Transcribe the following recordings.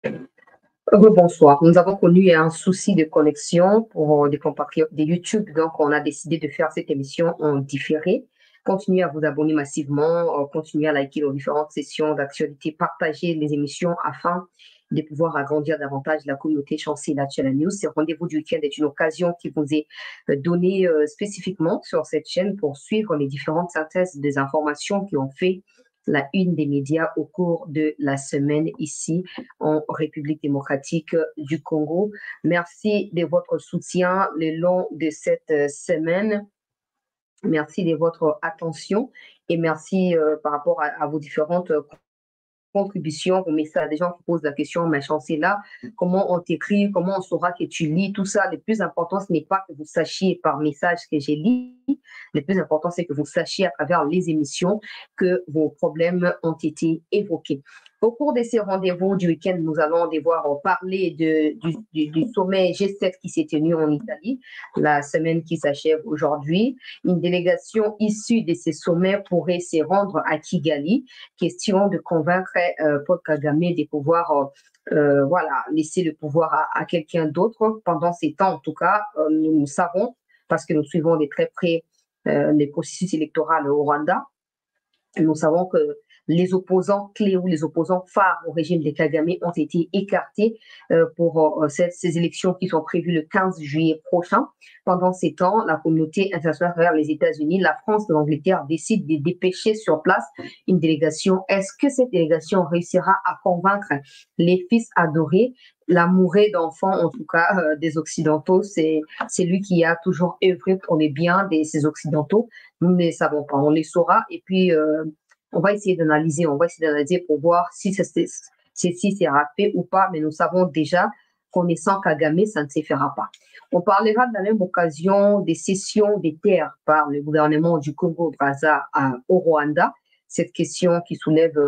Bonsoir. Nous avons connu un souci de connexion pour des compatriotes de YouTube, donc on a décidé de faire cette émission en différé. Continuez à vous abonner massivement, continuez à liker nos différentes sessions d'actualité, partagez les émissions afin de pouvoir agrandir davantage la communauté Chancela Channel News. Ce rendez-vous du week-end est une occasion qui vous est donnée spécifiquement sur cette chaîne pour suivre les différentes synthèses des informations qui ont fait la une des médias au cours de la semaine ici en République démocratique du Congo. Merci de votre soutien le long de cette semaine. Merci de votre attention et merci par rapport à vos différentes contributions, vos messages, des gens qui posent la question, mais Chancé là, comment on t'écrit, comment on saura que tu lis, tout ça. Le plus important, ce n'est pas que vous sachiez par message que j'ai lu. Le plus important, c'est que vous sachiez à travers les émissions que vos problèmes ont été évoqués. Au cours de ces rendez-vous du week-end, nous allons devoir parler du sommet G7 qui s'est tenu en Italie, la semaine qui s'achève aujourd'hui. Une délégation issue de ces sommets pourrait se rendre à Kigali, question de convaincre Paul Kagame de pouvoir voilà, laisser le pouvoir à quelqu'un d'autre. Pendant ces temps, en tout cas, nous savons, parce que nous suivons de très près les processus électoraux au Rwanda, nous savons que les opposants clés ou les opposants phares au régime de Kagame ont été écartés pour ces élections qui sont prévues le 15 juillet prochain. Pendant ces temps, la communauté internationale, à travers les États-Unis, la France et l'Angleterre décident de dépêcher sur place une délégation. Est-ce que cette délégation réussira à convaincre les fils adorés, l'amoureux d'enfants, en tout cas des Occidentaux? C'est lui qui a toujours œuvré pour les biens de ces Occidentaux. Nous ne les savons pas, on les saura et puis on va essayer d'analyser pour voir si ceci sera fait ou pas, mais nous savons déjà, connaissant Kagame, ça ne se fera pas. On parlera de la même occasion des cessions des terres par le gouvernement du Congo-Brazza au Rwanda, cette question qui soulève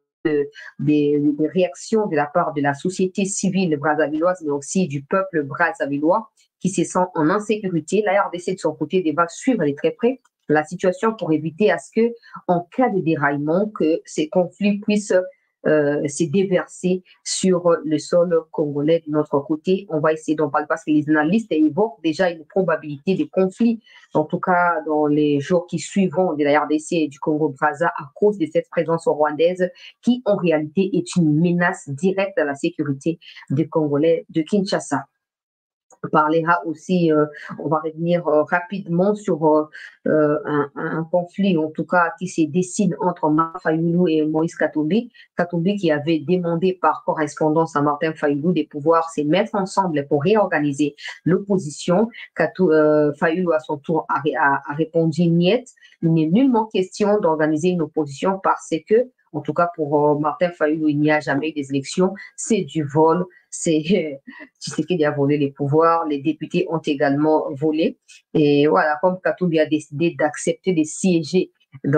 des réactions de la part de la société civile brazzavilloise, mais aussi du peuple brazzavillois qui se sent en insécurité. La RDC, de son côté, va suivre de très près la situation pour éviter à ce que, en cas de déraillement, que ces conflits puissent se déverser sur le sol congolais de notre côté. On va essayer d'en parler parce que les analystes évoquent déjà une probabilité de conflit, en tout cas dans les jours qui suivront de la RDC et du Congo-Brazza à cause de cette présence rwandaise qui, en réalité, est une menace directe à la sécurité des Congolais de Kinshasa. On parlera aussi, on va revenir rapidement sur un conflit, en tout cas, qui se dessine entre Martin Fayoulou et Moïse Katumbi. Katumbi qui avait demandé par correspondance à Martin Fayoulou de pouvoir se mettre ensemble pour réorganiser l'opposition. Fayoulou, à son tour, a répondu niet. Il n'est nullement question d'organiser une opposition parce que, en tout cas pour Martin Fayoulou, il n'y a jamais eu des élections, c'est du vol, c'est Tshisekedi a volé les pouvoirs, les députés ont également volé. Et voilà, comme Katumbi a décidé d'accepter de siéger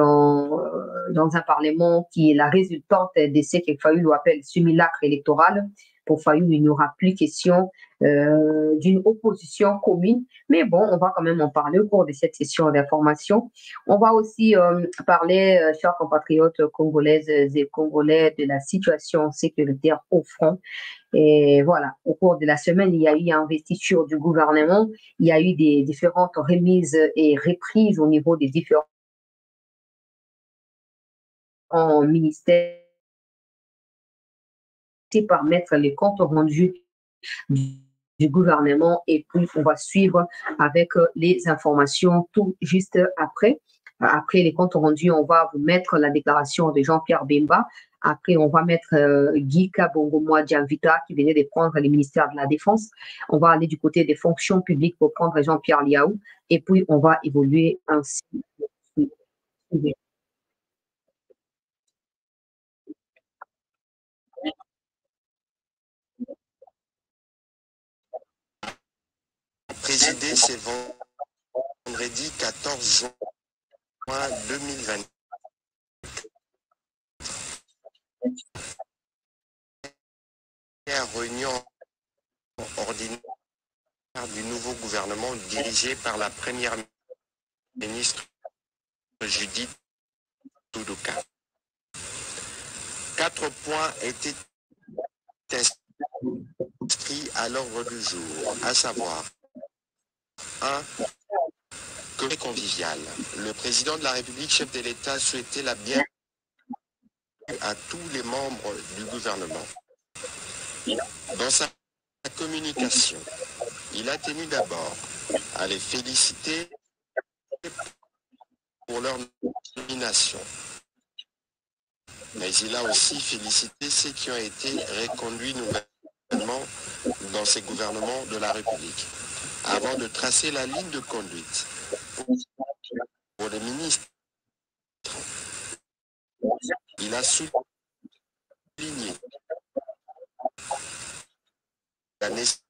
dans un parlement qui est la résultante de ce que Fayoulou appelle simulacre électoral, pour Fayoulou, il n'y aura plus question d'une opposition commune. Mais bon, on va quand même en parler au cours de cette session d'information. On va aussi parler, chers compatriotes congolaises et congolais, de la situation sécuritaire au front. Et voilà, au cours de la semaine, il y a eu investiture du gouvernement, il y a eu des différentes remises et reprises au niveau des différents ministères par mettre les comptes rendus du gouvernement et puis on va suivre avec les informations tout juste après. Après les comptes rendus, on va vous mettre la déclaration de Jean-Pierre Bemba. Après, on va mettre Guy Kabongo Dianvita qui venait de prendre le ministère de la Défense. On va aller du côté des fonctions publiques pour prendre Jean-Pierre Liaou. Et puis, on va évoluer ainsi. Présidé ce vendredi 14 juin 2020. Réunion ordinaire du nouveau gouvernement dirigé par la première ministre Judith Tuduka. 4 points étaient à l'ordre du jour, à savoir 1. Comité convivial. Le président de la République, chef de l'État, souhaitait la bienvenue à tous les membres du gouvernement. Dans sa communication, il a tenu d'abord à les féliciter pour leur nomination. Mais il a aussi félicité ceux qui ont été reconduits nouvellement dans ces gouvernements de la République, avant de tracer la ligne de conduite pour les ministres. Il a souligné la nécessité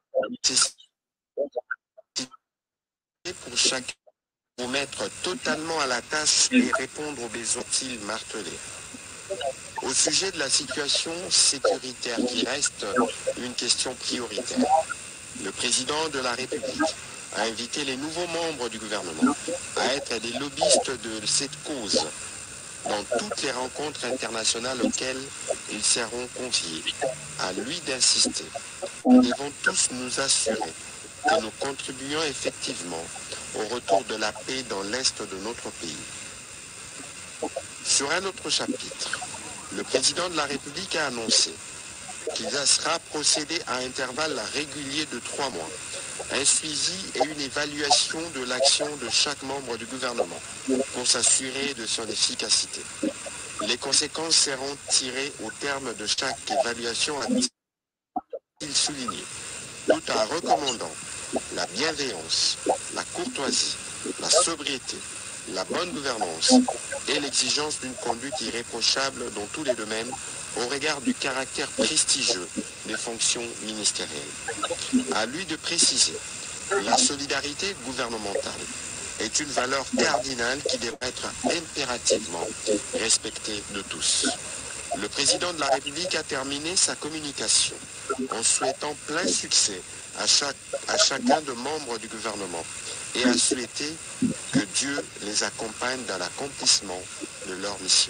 pour chacun pour mettre totalement à la tâche et répondre aux besoins qu'ils martelés. Au sujet de la situation sécuritaire qui reste une question prioritaire, le président de la République a invité les nouveaux membres du gouvernement à être des lobbyistes de cette cause dans toutes les rencontres internationales auxquelles ils seront conviés. À lui d'insister. Nous devons tous nous assurer que nous contribuons effectivement au retour de la paix dans l'Est de notre pays. Sur un autre chapitre, le président de la République a annoncé qu'il sera procédé à intervalles réguliers de 3 mois, un suivi et une évaluation de l'action de chaque membre du gouvernement pour s'assurer de son efficacité. Les conséquences seront tirées au terme de chaque évaluation, a-t-il souligné, tout en recommandant la bienveillance, la courtoisie, la sobriété, la bonne gouvernance et l'exigence d'une conduite irréprochable dans tous les domaines au regard du caractère prestigieux des fonctions ministérielles. À lui de préciser, la solidarité gouvernementale est une valeur cardinale qui devrait être impérativement respectée de tous. Le président de la République a terminé sa communication en souhaitant plein succès à chacun de membres du gouvernement et a souhaité que Dieu les accompagne dans l'accomplissement de leur mission.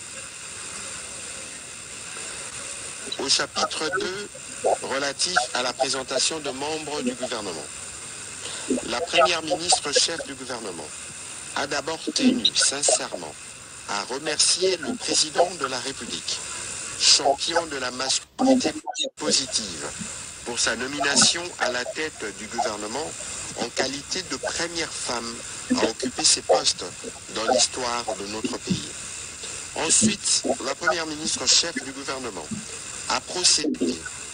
Au chapitre 2, relatif à la présentation de membres du gouvernement, la première ministre chef du gouvernement a d'abord tenu sincèrement à remercier le président de la République, champion de la masculinité positive, pour sa nomination à la tête du gouvernement en qualité de première femme à occuper ces postes dans l'histoire de notre pays. Ensuite, la première ministre chef du gouvernement a procédé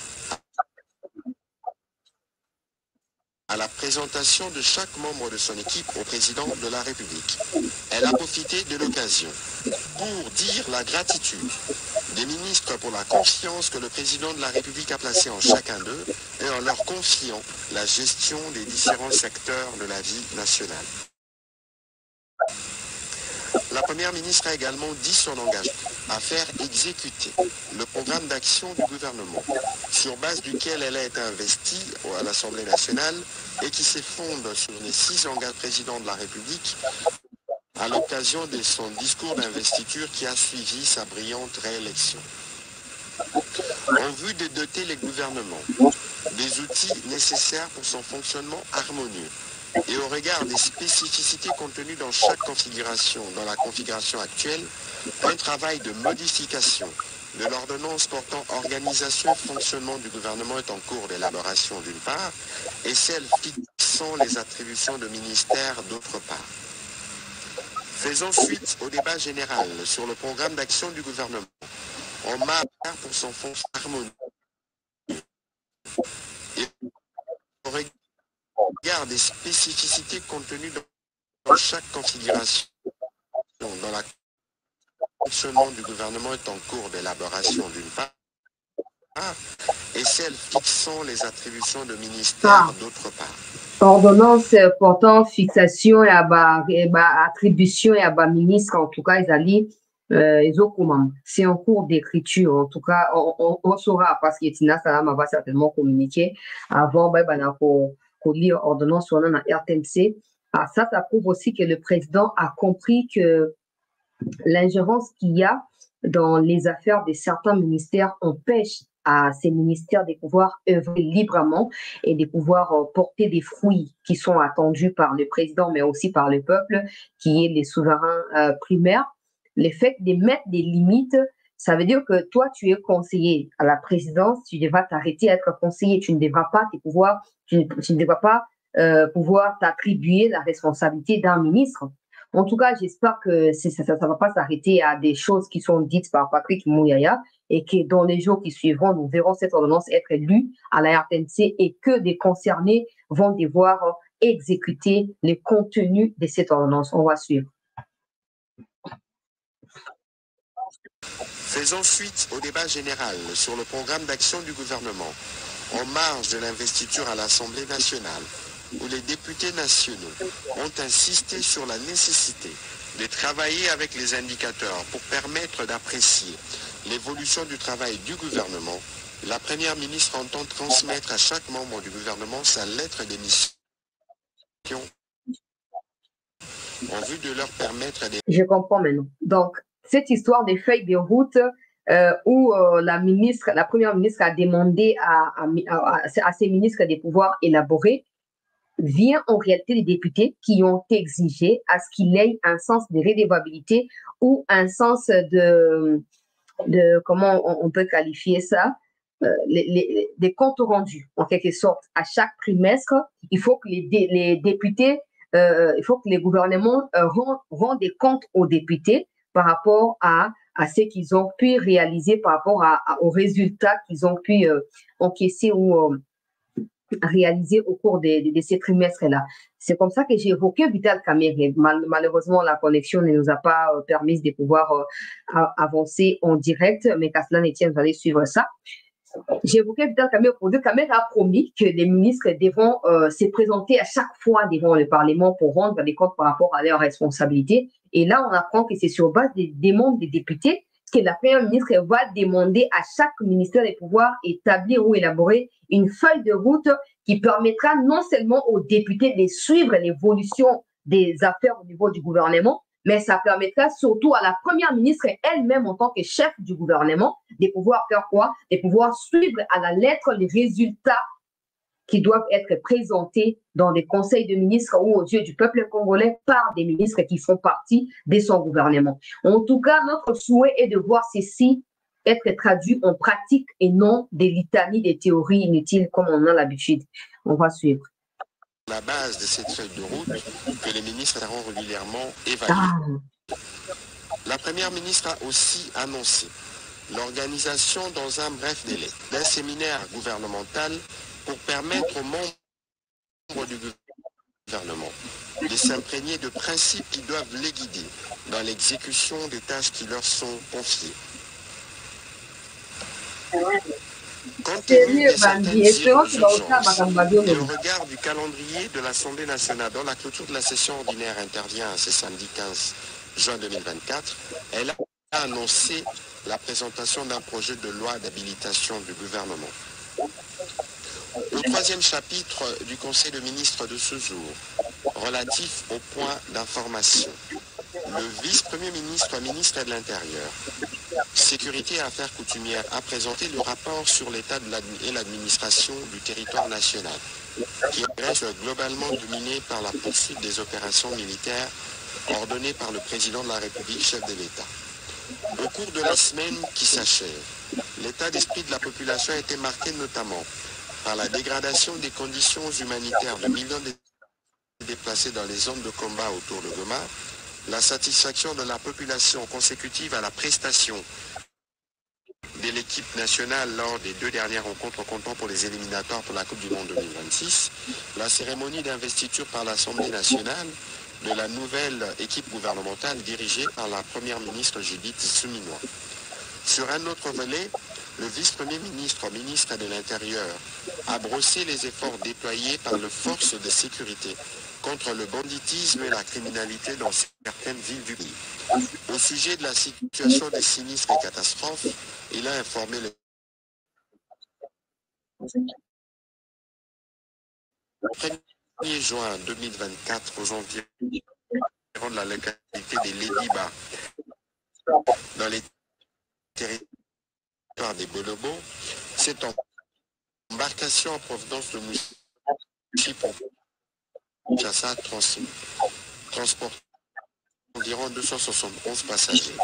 à la présentation de chaque membre de son équipe au président de la République. Elle a profité de l'occasion pour dire la gratitude des ministres pour la confiance que le président de la République a placée en chacun d'eux et en leur confiant la gestion des différents secteurs de la vie nationale. La première ministre a également dit son engagement à faire exécuter le programme d'action du gouvernement, sur base duquel elle a été investie à l'Assemblée nationale et qui s'effonde sur les 6 engagements du président de la République à l'occasion de son discours d'investiture qui a suivi sa brillante réélection. En vue de doter les gouvernements des outils nécessaires pour son fonctionnement harmonieux, et au regard des spécificités contenues dans chaque configuration, dans la configuration actuelle, un travail de modification de l'ordonnance portant organisation et fonctionnement du gouvernement est en cours d'élaboration d'une part, et celle fixant les attributions de ministères d'autre part. Faisons suite au débat général sur le programme d'action du gouvernement, en matière pour son fonctionnement harmonieux. Et au regard des spécificités contenues dans chaque configuration, dans la fonctionnement du gouvernement est en cours d'élaboration d'une part, et celle fixant les attributions de ministères d'autre part. Ordonnance portant fixation et attribution et ministre, en tout cas, c'est en cours d'écriture. En tout cas, on saura parce que Tina Salam va certainement communiquer avant pour lire ordonnance sur la RTNC. Ça prouve aussi que le président a compris que l'ingérence qu'il y a dans les affaires de certains ministères empêche à ces ministères de pouvoir œuvrer librement et de pouvoir porter des fruits qui sont attendus par le président, mais aussi par le peuple, qui est les souverains primaires. Le fait de mettre des limites, ça veut dire que toi, tu es conseiller à la présidence, tu devras t'arrêter à être conseiller. Tu ne devras pas tu ne devras pas pouvoir t'attribuer la responsabilité d'un ministre. En tout cas, j'espère que ça ne va pas s'arrêter à des choses qui sont dites par Patrick Mouyaya et que dans les jours qui suivront, nous verrons cette ordonnance être lue à la RTNC et que des concernés vont devoir exécuter les contenus de cette ordonnance. On va suivre. Faisons suite au débat général sur le programme d'action du gouvernement en marge de l'investiture à l'Assemblée nationale, où les députés nationaux ont insisté sur la nécessité de travailler avec les indicateurs pour permettre d'apprécier l'évolution du travail du gouvernement. La Première ministre entend transmettre à chaque membre du gouvernement sa lettre d'émission en vue de leur permettre des... Je comprends maintenant. Donc, cette histoire des feuilles de route où la Première ministre a demandé à ses ministres de pouvoir élaborer vient en réalité des députés qui ont exigé à ce qu'il ait un sens de redevabilité ou un sens de comment on peut qualifier ça, des comptes rendus, en quelque sorte. À chaque trimestre, il faut que les députés, il faut que les gouvernements rendent des comptes aux députés par rapport à ce qu'ils ont pu réaliser, par rapport aux résultats qu'ils ont pu encaisser ou réalisé au cours de ces trimestres-là. C'est comme ça que j'ai évoqué Vital Kamerhe. Malheureusement, la connexion ne nous a pas permis de pouvoir avancer en direct, mais qu'à cela ne tienne, vous allez suivre ça. J'ai évoqué Vital Kamerhe pour dire que Kamerhe a promis que les ministres devront se présenter à chaque fois devant le Parlement pour rendre des comptes par rapport à leurs responsabilités. Et là, on apprend que c'est sur base des demandes des députés que la Première ministre va demander à chaque ministère de pouvoir établir ou élaborer une feuille de route qui permettra non seulement aux députés de suivre l'évolution des affaires au niveau du gouvernement, mais ça permettra surtout à la Première ministre elle-même en tant que chef du gouvernement de pouvoir faire quoi? De pouvoir suivre à la lettre les résultats qui doivent être présentés dans des conseils de ministres ou aux yeux du peuple congolais par des ministres qui font partie de son gouvernement. En tout cas, notre souhait est de voir ceci être traduit en pratique et non des litanies, des théories inutiles comme on a l'habitude. On va suivre. La base de cette feuille de route que les ministres seront régulièrement évalués. La Première ministre a aussi annoncé l'organisation dans un bref délai d'un séminaire gouvernemental pour permettre aux membres du gouvernement de s'imprégner de principes qui doivent les guider dans l'exécution des tâches qui leur sont confiées. Compte tenu de certaines urgences et au regard du calendrier de l'Assemblée nationale, dont la clôture de la session ordinaire intervient ce samedi 15 juin 2024, elle a annoncé la présentation d'un projet de loi d'habilitation du gouvernement. Au troisième chapitre du Conseil de ministres de ce jour, relatif au point d'information, le vice-premier ministre, ministre de l'Intérieur, Sécurité et Affaires coutumières, a présenté le rapport sur l'état et l'administration du territoire national, qui reste globalement dominé par la poursuite des opérations militaires ordonnées par le président de la République, chef de l'État. Au cours de la semaine qui s'achève, l'état d'esprit de la population a été marqué notamment par la dégradation des conditions humanitaires de millions de déplacés dans les zones de combat autour de Goma, la satisfaction de la population consécutive à la prestation de l'équipe nationale lors des 2 dernières rencontres comptant pour les éliminatoires pour la Coupe du Monde 2026, la cérémonie d'investiture par l'Assemblée nationale de la nouvelle équipe gouvernementale dirigée par la Première ministre Judith Suminwa. Sur un autre volet, le vice-premier ministre, ministre de l'Intérieur, a brossé les efforts déployés par les forces de sécurité contre le banditisme et la criminalité dans certaines villes du pays. Au sujet de la situation des sinistres et catastrophes, il a informé le 1er juin 2024 aux environs de la localité des Lédiba, dans les territoires des Bolobos, cette embarcation en provenance de Kinshasa transporte environ 271 passagers.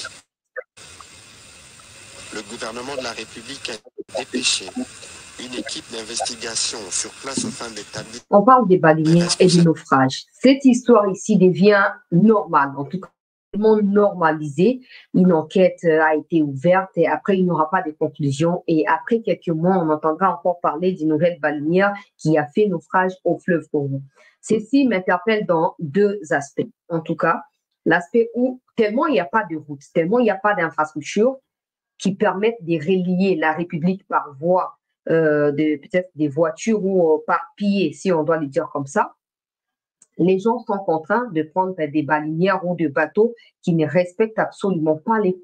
Le gouvernement de la République a dépêché une équipe d'investigation sur place afin d'établir... On parle des baleinières et du naufrage. Cette histoire ici devient normale, en tout cas normalisée. Une enquête a été ouverte et après, il n'y aura pas de conclusion. Et après quelques mois, on entendra encore parler d'une nouvelle baleinière qui a fait naufrage au fleuve Congo. Ceci m'interpelle dans deux aspects. En tout cas, l'aspect où tellement il n'y a pas de route, tellement il n'y a pas d'infrastructure qui permettent de relier la République par voie peut-être des voitures ou par pied, si on doit le dire comme ça, les gens sont contraints de prendre des baleinières ou des bateaux qui ne respectent absolument pas les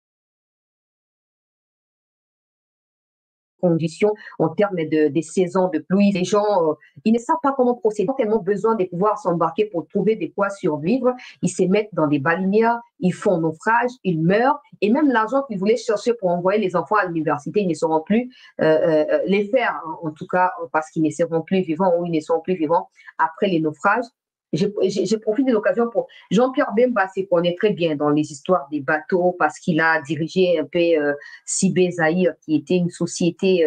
conditions en termes de saisons de pluie. Les gens, ils ne savent pas comment procéder. Ils ont tellement besoin de pouvoir s'embarquer pour trouver de quoi survivre. Ils se mettent dans des baleinières, ils font naufrage, ils meurent. Et même l'argent qu'ils voulaient chercher pour envoyer les enfants à l'université, ils ne sauront plus les faire, en tout cas, parce qu'ils ne seront plus vivants ou ils ne seront plus vivants après les naufrages. Je profite de l'occasion pour Jean-Pierre Bemba se connaît très bien dans les histoires des bateaux parce qu'il a dirigé un peu Sibé Zahir, qui était une société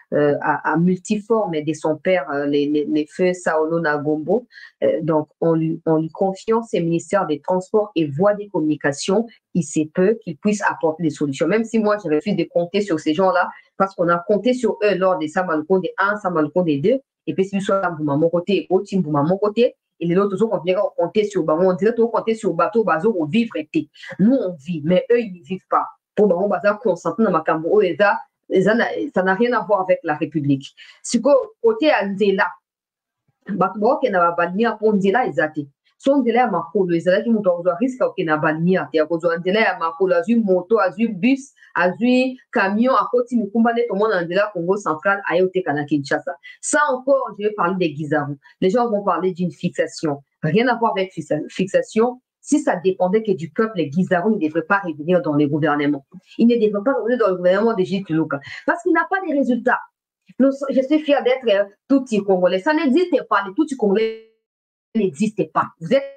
à multiforme de son père, les feux Saolo Nagombo. Donc, on lui confiant ces ministères des Transports et voies des communications, il se peut qu'ils puissent apporter des solutions. Même si moi, je refuse de compter sur ces gens-là parce qu'on a compté sur eux lors des Samalconde 1, Samalconde 2, et puis si nous sommes à mon côté, au team mon côté, et les autres on vient compter sur on dirait qu'on compter sur le bateau bateau pour vivre été. Nous on vit, mais eux ils ne vivent pas. Pour le bazar consentant dans ma cambo ça n'a rien à voir avec la République. Si côté Anzela, bateau qui n'a pas banni pour Anzela ils son délai à Marco, les élèves qui m'ont risque qu'il n'a pas banni à terre. Vous avez un délai à Marco, azur moto, azur bus, azur camion, à côté de combattre tout le monde en délai Congo central, à Yote Kinshasa. Ça encore, je vais parler des Guizarou. Les gens vont parler d'une fixation. Rien à voir avec fixation. Si ça dépendait que du peuple, les Guizarou ne devraient pas revenir dans les gouvernements. Ils ne devraient pas revenir dans le gouvernement de Gilles Toulouka. Parce qu'il n'a pas de résultats. Je suis fier d'être tout-i Congolais. Ça n'existe pas. Les tout-i Congolais n'existe pas. Vous êtes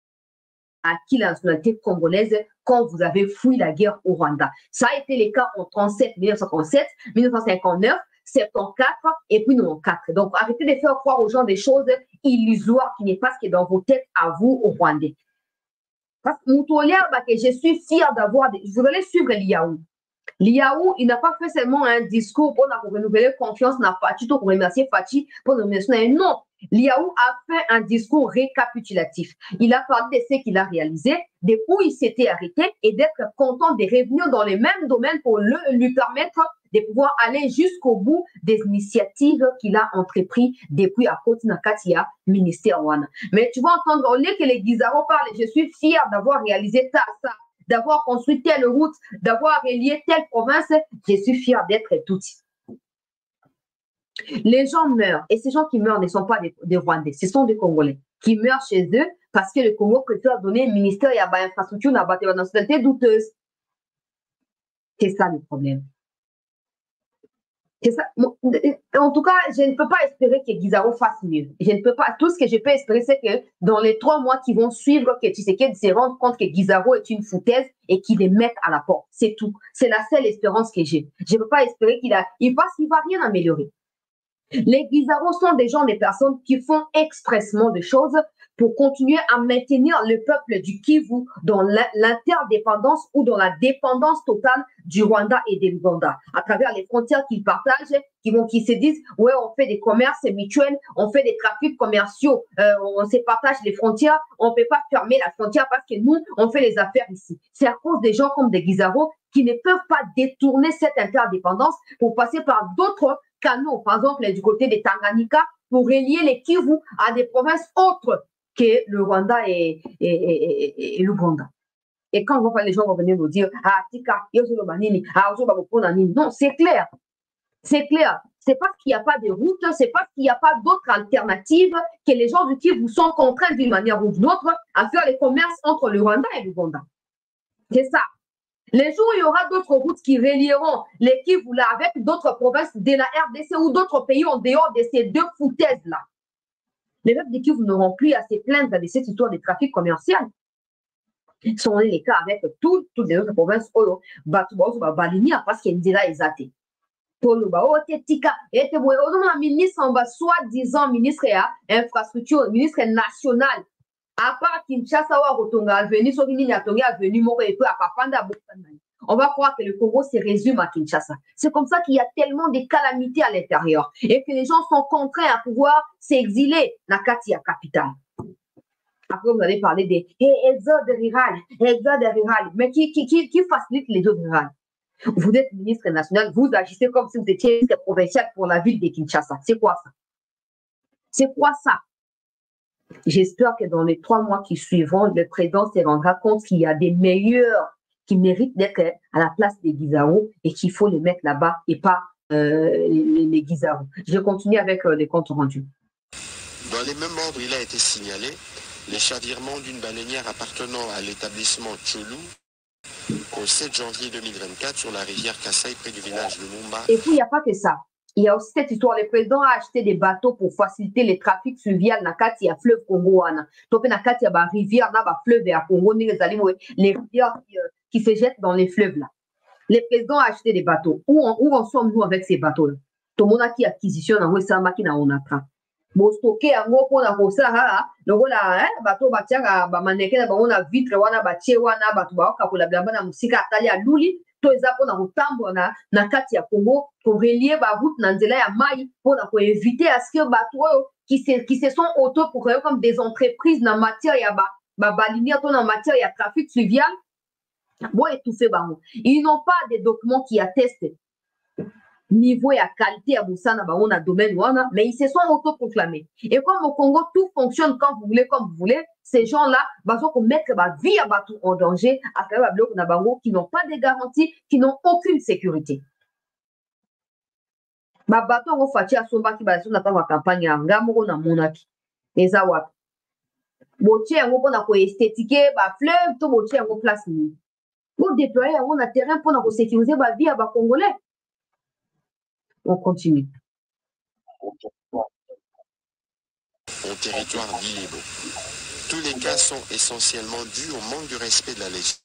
acquis la nationalité congolaise quand vous avez fui la guerre au Rwanda. Ça a été le cas en 1937, 1959, 74 et puis 94. Donc, arrêtez de faire croire aux gens des choses illusoires qui n'est pas ce qui est dans vos têtes à vous, aux Rwandais. Parce que je suis fier d'avoir... Vous allez suivre l'IAU. L'IAU, il n'a pas fait seulement un discours pour renouveler confiance dans Fachi, pour remercier Fachi, pour remercier. Non, l'IAU a fait un discours récapitulatif. Il a parlé de ce qu'il a réalisé, de où il s'était arrêté et d'être content de revenir dans les mêmes domaines pour lui permettre de pouvoir aller jusqu'au bout des initiatives qu'il a entreprises depuis à côté de Katia, ministère Wana. Mais tu vas entendre, au lieu que les Guizarro parlent, je suis fier d'avoir réalisé ça, d'avoir construit telle route, d'avoir relié telle province, je suis fier d'être tout. Les gens meurent, et ces gens qui meurent ne sont pas des Rwandais, ce sont des Congolais qui meurent chez eux parce que le Congo préfère donner un ministère et une infrastructure dans la nationalité douteuse. C'est ça le problème. Ça. En tout cas, je ne peux pas espérer que Guizarro fasse mieux. Je ne peux pas. Tout ce que je peux espérer, c'est que dans les 3 mois qui vont suivre, que Tshisekedi se rende compte que Guizarro est une foutaise et qu'il les mette à la porte. C'est tout. C'est la seule espérance que j'ai. Je ne peux pas espérer qu'il va rien améliorer. Les Guizarro sont des personnes qui font expressement des choses pour continuer à maintenir le peuple du Kivu dans l'interdépendance ou dans la dépendance totale du Rwanda et de l'Ouganda, à travers les frontières qu'ils partagent, qui se disent, ouais, on fait des commerces mutuels, on fait des trafics commerciaux, on se partage les frontières, on ne peut pas fermer la frontière parce que nous, on fait les affaires ici. C'est à cause des gens comme des Guizarro qui ne peuvent pas détourner cette interdépendance pour passer par d'autres canaux, par exemple du côté des Tanganyika, pour relier les Kivu à des provinces autres que le Rwanda et l'Ouganda. Et quand les gens vont venir nous dire, ah, Tika, non, c'est clair. C'est clair. C'est parce qu'il n'y a pas de route, c'est parce qu'il n'y a pas d'autres alternatives que les gens du Kivu sont contraints d'une manière ou d'une autre à faire les commerces entre le Rwanda et l'Ouganda. C'est ça. Les jours où il y aura d'autres routes qui relieront les Kivu là avec d'autres provinces de la RDC ou d'autres pays en dehors de ces deux foutaises-là, les peuples de Kivu n'auront plus à se plaindre de cette histoire de trafic commercial. Ce sont les cas avec toutes les autres provinces. Parce qu'il y a une dira exatée. Ministre, soi-disant ministre à infrastructure, ministre national. À part Kinshasa, on va croire que le Congo se résume à Kinshasa. C'est comme ça qu'il y a tellement de calamités à l'intérieur et que les gens sont contraints à pouvoir s'exiler dans la capitale. Après, vous allez parler des exodes rural. Mais qui facilite les exodes rurales? Vous êtes ministre national, vous agissez comme si vous étiez ministre provincial pour la ville de Kinshasa. C'est quoi ça? C'est quoi ça? J'espère que dans les 3 mois qui suivront, le président se rendra compte qu'il y a des meilleurs qui méritent d'être à la place des Guizarro et qu'il faut les mettre là-bas et pas les Guizarro. Je continue avec les comptes rendus. Dans les mêmes ordres, il a été signalé les chavirements d'une baleinière appartenant à l'établissement Tchoulou au 7 janvier 2024 sur la rivière Kassai près du village de Mumba. Et puis, il n'y a pas que ça. Il y a aussi cette histoire. Le président a acheté des bateaux pour faciliter les trafics fluvial dans le fleuve Congo. Dans la rivière, dans le fleuve Congo, les rivières qui se jettent dans les fleuves là. Le président a acheté des bateaux. Où en sommes-nous avec ces bateaux-là? Tout le monde a qui acquisition dans le bon stocké yango mpona kosala lokola bato batiaka bamaneke na bango na vitre wana batie wana bato baokakola bilamba na mosika atali aluli to eza mpona kotambola na kati ya Congo korelie baroute na nzela ya mai mpona koevite aske bato oyo qui se sont autoproclamés comme des entreprises na matière ya balinière to na matière ya trafic fluvial bo étouffer bango. Ils n'ont pas des documents qui attestent niveau et à qualité à Boussana, on a domaine, mais ils se sont autoproclamés. Et comme au Congo, tout fonctionne quand vous voulez, comme vous voulez, ces gens-là, vont mettre la vie à Batou en danger à travers les blocs qui n'ont pas de garanties, qui n'ont aucune sécurité. Bato on fait à Somba qui va sur la campagne à Ngamoro na Monaki. Et ça, ouais. Botier, on va esthétiquer, fleuve, tout botier, on place. Pour déployer, on a terrain pour sécuriser la vie à Congolais. On continue. Au territoire d'Ilibo. Tous les cas sont essentiellement dus au manque de respect de la législation.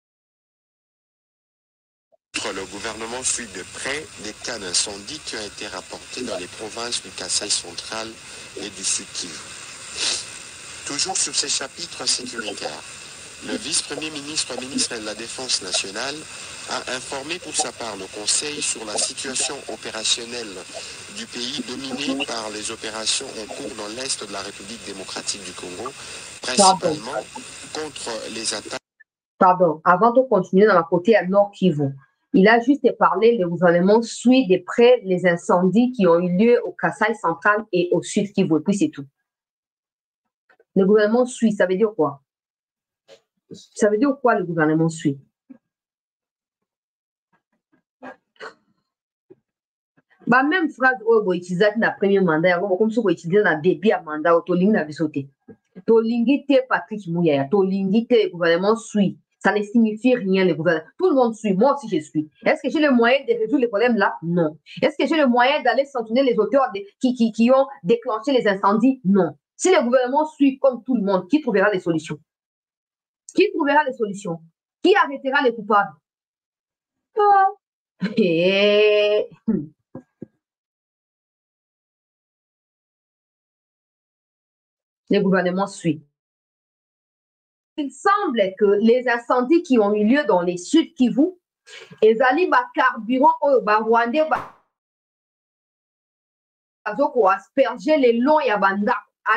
Le gouvernement suit de près des cas d'incendie qui ont été rapportés dans les provinces du Kasaï central et du Sud Kivu. Toujours sur ces chapitres sécuritaires, le vice-premier ministre de la Défense nationale a informé pour sa part le Conseil sur la situation opérationnelle du pays dominé par les opérations en cours dans l'Est de la République démocratique du Congo, principalement contre les attaques. Pardon, avant de continuer dans la côté à Nord Kivu, il a juste parlé, le gouvernement suit de près les incendies qui ont eu lieu au Kasaï central et au Sud Kivu, et puis c'est tout. Le gouvernement suit, ça veut dire quoi? Ça veut dire quoi le gouvernement suit? Même phrase vous utilisez dans le premier mandat, comme si vous utilisez dans le début à mandat, vous avez sauté. Tolingite Patrick Mouyaya, Tolingite, le gouvernement suit. Ça ne signifie rien, le gouvernement. Tout le monde suit, moi aussi je suis. Est-ce que j'ai le moyen de résoudre les problèmes là? Non. Est-ce que j'ai le moyen d'aller sanctionner les auteurs qui ont déclenché les incendies? Non. Si le gouvernement suit comme tout le monde, qui trouvera des solutions? Qui trouvera les solutions? Qui arrêtera les coupables? Le gouvernement suit. Il semble que les incendies qui ont eu lieu dans les Sud Kivu, les ali carburant au Rwandais asperger les longs et abanda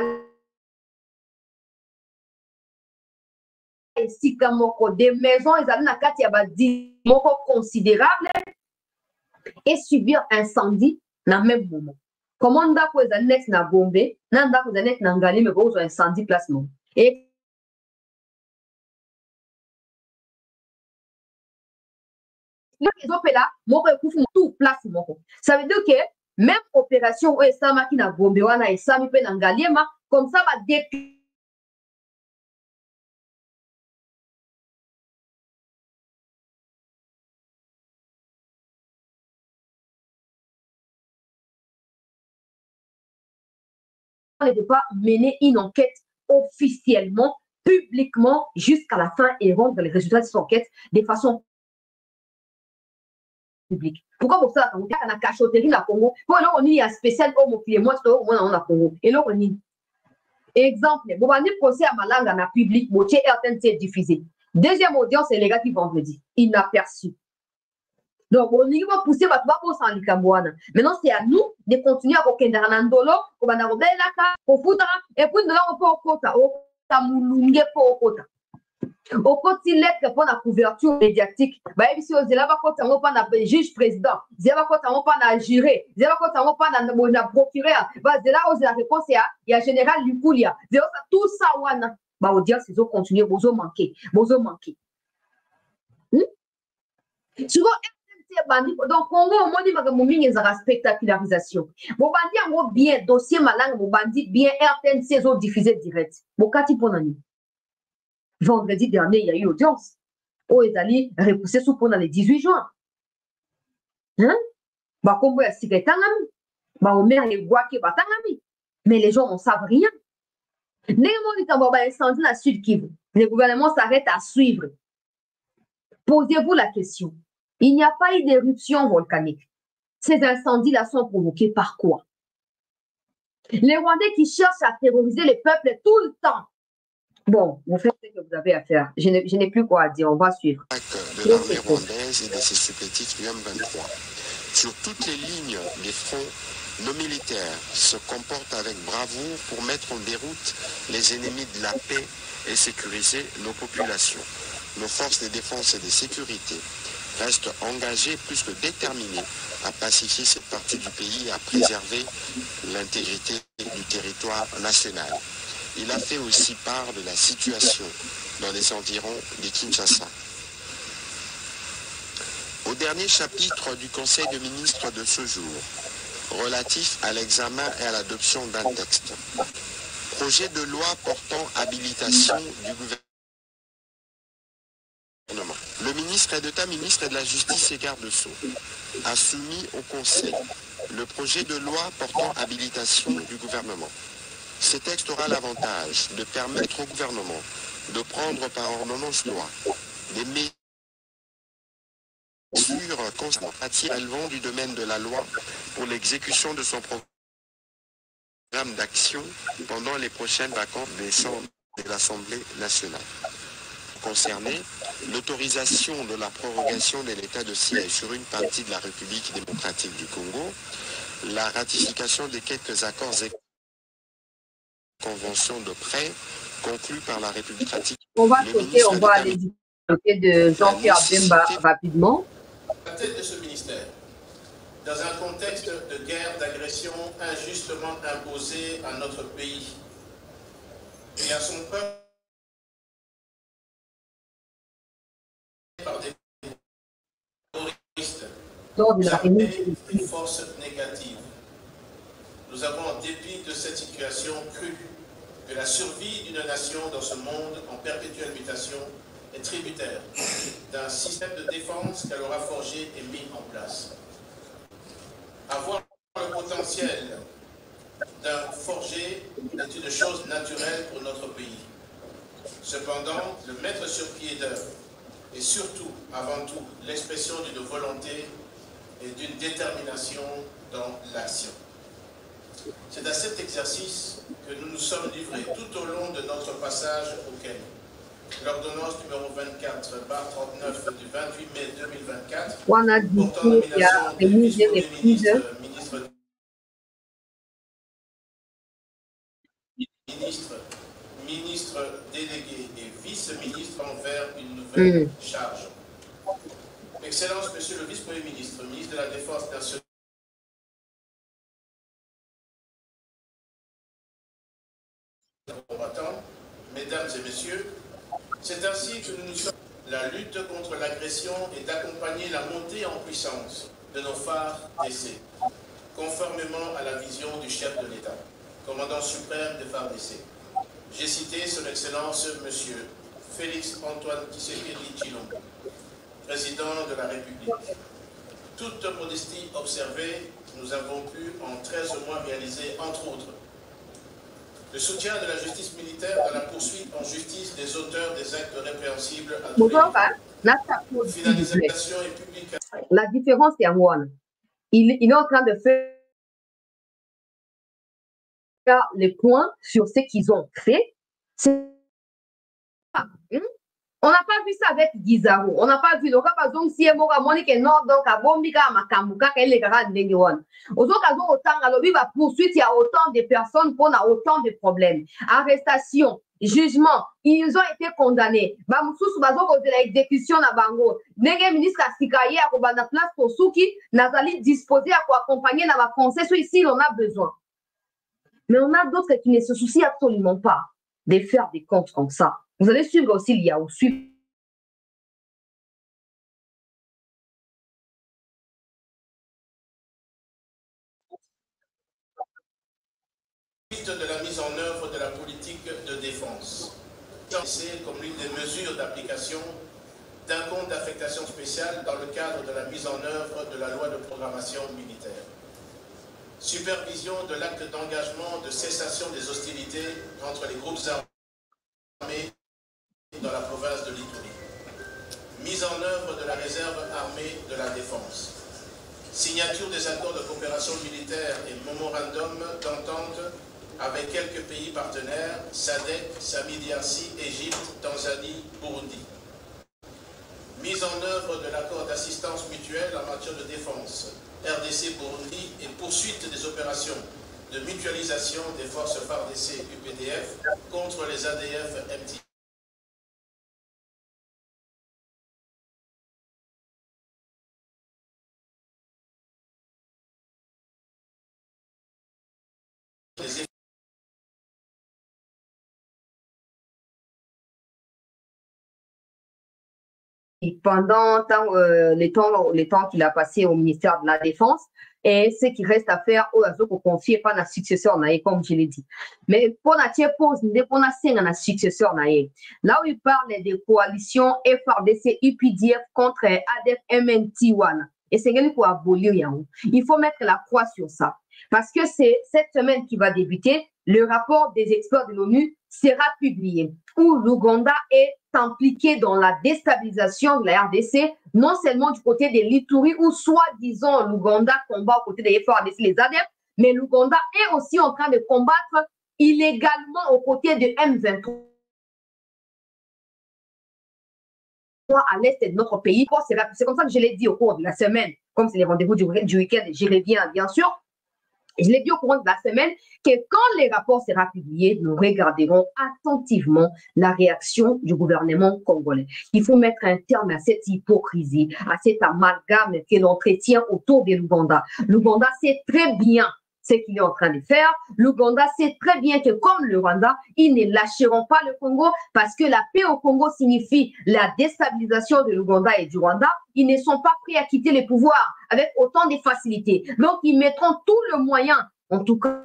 des maisons ils allaient na kati ya moko considérable et subir incendie dans le même moment. Comment ndako ezali neti na Gombe na ndako ezali neti na Ngali mais kozwa incendie placement et tout place moko. Ça veut dire que même opération où esamaki na Gombe wana esami pe na Ngaliema comme ça va déclencher ne peut pas mener une enquête officiellement, publiquement, jusqu'à la fin et rendre les résultats de cette enquête de façon publique. Pourquoi vous ça? On a la cachotterie dans le Congo. Pourquoi on y a spécial homme qui est moi, on a Congo. Et là, on y. Exemple, vous allez procès à Malanga dans la public, vous avez RTNC diffusé. Deuxième audience, c'est les gars qui vendredi. Inaperçu. Donc, on y va pousser votre babo sans l'icambouana. Maintenant, c'est à nous de continuer à requêter dans l'andolo, on va dans la carte, on fout et puis nous allons pas au quota, au tamoulungue pas au quota. Au côté lettre pour la couverture médiatique, bah, si on là, on pas na juge président, zéro côté on pas na juré, zéro côté on pas na procureur, bah, là où la réponse est, il y a général Lukulia, zéro ça, tout ça, wana, bah, on dit, c'est ça, continuer, bozo manquer. Souvent, donc, Congo, on dit que c'est une spectacularisation. Mon bandit a bien dossier malin, mon bandit bien RTNC ont diffusé direct. Mon cas, tu peux vendredi dernier, il y a eu audience. Oh, ils allaient repousser sous pendant le 18 juin. Hein? Bah, comme vous avez bah, on met les bois qui battent mais les gens ne savent rien. Incendie dans Sud Kivu. Le gouvernement s'arrête à suivre. Posez-vous la question. Il n'y a pas eu d'éruption volcanique. Ces incendies-là sont provoqués par quoi? Les Rwandais qui cherchent à terroriser les peuples tout le temps. Bon, vous faites ce que vous avez à faire. Je n'ai plus quoi à dire. On va suivre. De l'armée rwandaise et de ses supplétifs du M23. Sur toutes les lignes des fronts, nos militaires se comportent avec bravoure pour mettre en déroute les ennemis de la paix et sécuriser nos populations. Nos forces de défense et de sécurité restent engagées plus que déterminées à pacifier cette partie du pays et à préserver l'intégrité du territoire national. Il a fait aussi part de la situation dans les environs de Kinshasa. Au dernier chapitre du Conseil de ministres de ce jour, relatif à l'examen et à l'adoption d'un texte, projet de loi portant habilitation du gouvernement. Le ministre d'État, ministre de la Justice et garde-sceaux a soumis au Conseil le projet de loi portant habilitation du gouvernement. Ce texte aura l'avantage de permettre au gouvernement de prendre par ordonnance loi des mesures constatives relevant du domaine de la loi pour l'exécution de son programme d'action pendant les prochaines vacances de l'Assemblée nationale. Concerné, l'autorisation de la prorogation de l'état de siège sur une partie de la République démocratique du Congo, la ratification de quelques accords et conventions de prêt conclues par la République démocratique. On va aller du côté de Jean-Pierre Bemba rapidement. La tête de ce ministère, dans un contexte de guerre, d'agression injustement imposée à notre pays et à son peuple, par des terroristes, des forces négatives. Nous avons, en dépit de cette situation, cru que la survie d'une nation dans ce monde en perpétuelle mutation est tributaire d'un système de défense qu'elle aura forgé et mis en place. Avoir le potentiel d'un forger est une chose naturelle pour notre pays. Cependant, le mettre sur pied d'œuvre et surtout, avant tout, l'expression d'une volonté et d'une détermination dans l'action. C'est à cet exercice que nous nous sommes livrés tout au long de notre passage au Kenya. L'ordonnance numéro 24/39 du 28 mai 2024 portant nomination des ministres délégués et vice-ministres envers une nouvelle charge. Excellence, Monsieur le Vice-Premier ministre, ministre de la Défense nationale, combattants, mesdames et messieurs, c'est ainsi que nous nous sommes la lutte contre l'agression et d'accompagner la montée en puissance de nos phares d'essai, conformément à la vision du chef de l'État, commandant suprême des phares d'essai. J'ai cité son Excellence Monsieur Félix Antoine Tshisekedi Tshilombo, président de la République. Toute modestie observée, nous avons pu en 13 mois réaliser, entre autres, Le soutien de la justice militaire dans la poursuite en justice des auteurs des actes répréhensibles à tous Bon, les donc, hein, niveaux. s'il vous plaît. Finalisation et publication. La différence, c'est à One. Il est en train de faire les points sur ce qu'ils ont fait. On n'a pas vu ça avec Gizaro. On n'a pas vu. Donc, par exemple, si on a Monique Nord, donc, à Bombika, à Makambuka, qu'elle est grande, aux occasions, autant, alors, il va poursuivre, il y a autant de personnes qu'on a autant de problèmes. Arrestation, jugement, ils ont été condamnés. Bamoussous, bazo, de l'exécution à Bango. Nege ministre Asikaye, à Kobana place pour Souki, Nazali disposé à accompagner dans la française, ici, on a besoin. Mais on a d'autres qui ne se soucient absolument pas de faire des comptes comme ça. Vous allez suivre aussi l'IA ou suivre. De la mise en œuvre de la politique de défense. C'est comme l'une des mesures d'application d'un compte d'affectation spéciale dans le cadre de la mise en œuvre de la loi de programmation militaire. Supervision de l'acte d'engagement de cessation des hostilités entre les groupes armés dans la province de l'Ituri. Mise en œuvre de la réserve armée de la défense. Signature des accords de coopération militaire et mémorandum d'entente avec quelques pays partenaires, SADC, Samidiarsi, Égypte, Tanzanie, Burundi. Mise en œuvre de l'accord d'assistance mutuelle en matière de défense, RDC Burundi, et poursuite des opérations de mutualisation des forces FARDC UPDF contre les ADF MT. Pendant les temps qu'il a passé au ministère de la Défense, et ce qui reste à faire pour confier pas la successeur comme je l'ai dit. Mais pour la pose pour la successeur là où il parle des coalitions FRDC UPDF contre ADF MNT1 et c'est pour abolir il faut mettre la croix sur ça parce que c'est cette semaine qui va débuter. Le rapport des experts de l'ONU sera publié où l'Ouganda est impliqué dans la déstabilisation de la RDC, non seulement du côté de l'Ituri, où soi-disant l'Ouganda combat aux côtés des FARDC, les ADF, mais l'Ouganda est aussi en train de combattre illégalement aux côtés de M23 à l'est de notre pays. C'est comme ça que je l'ai dit au cours de la semaine, comme c'est les rendez-vous du week-end, j'y reviens bien sûr. Je l'ai dit au courant de la semaine que quand les rapports seront publiés, nous regarderons attentivement la réaction du gouvernement congolais. Il faut mettre un terme à cette hypocrisie, à cet amalgame que l'on entretient autour de l'Ouganda. L'Ouganda sait très bien ce qu'il est en train de faire. L'Ouganda sait très bien que comme le Rwanda, ils ne lâcheront pas le Congo parce que la paix au Congo signifie la déstabilisation de l'Ouganda et du Rwanda. Ils ne sont pas prêts à quitter les pouvoirs avec autant de facilité. Donc, ils mettront tout le moyen, en tout cas,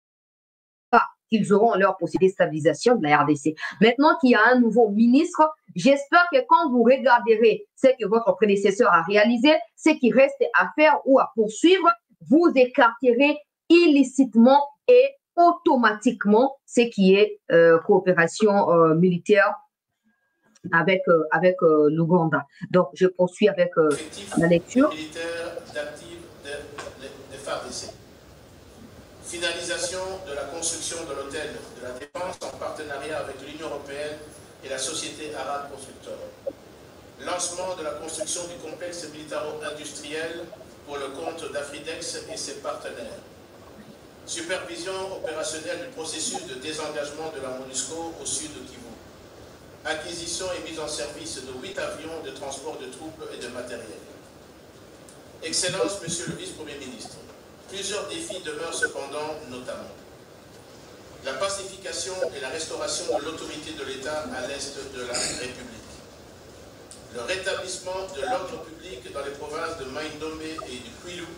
qu'ils auront leur pour cette déstabilisation de la RDC. Maintenant qu'il y a un nouveau ministre, j'espère que quand vous regarderez ce que votre prédécesseur a réalisé, ce qui reste à faire ou à poursuivre, vous écarterez illicitement et automatiquement ce qui est coopération militaire avec l'Ouganda. Donc, je poursuis avec la lecture. Militaire d'actifs des FARDC. Finalisation de la construction de l'hôtel de la Défense en partenariat avec l'Union européenne et la société arabe constructeur. Lancement de la construction du complexe militaro-industriel pour le compte d'Afridex et ses partenaires. Supervision opérationnelle du processus de désengagement de la MONUSCO au sud de Kivu. Acquisition et mise en service de 8 avions de transport de troupes et de matériel. Excellence, Monsieur le Vice-Premier ministre, plusieurs défis demeurent cependant, notamment la pacification et la restauration de l'autorité de l'État à l'est de la République, le rétablissement de l'ordre public dans les provinces de Maïndomé et du Kwilu,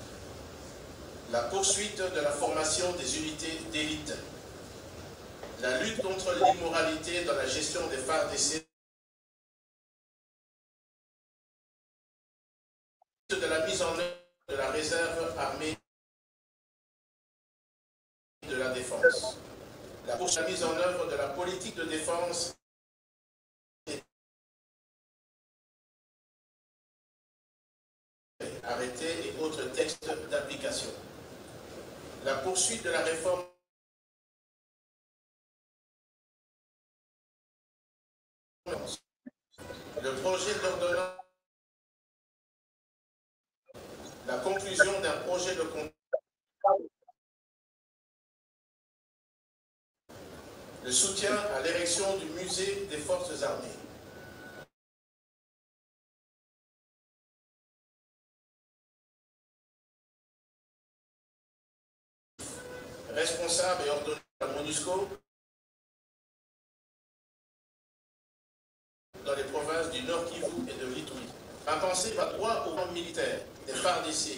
la poursuite de la formation des unités d'élite, la lutte contre l'immoralité dans la gestion des FARDC, de la mise en œuvre de la réserve armée de la défense, la mise en œuvre de la politique de défense arrêtés et autres textes d'application. La poursuite de la réforme le projet d'ordonnance, la conclusion d'un projet de contrat, le soutien à l'érection du musée des forces armées. Responsable et ordonné à MONUSCO dans les provinces du Nord Kivu et de l'Ituri. Ma pensée va droit au rang militaire des FARDC.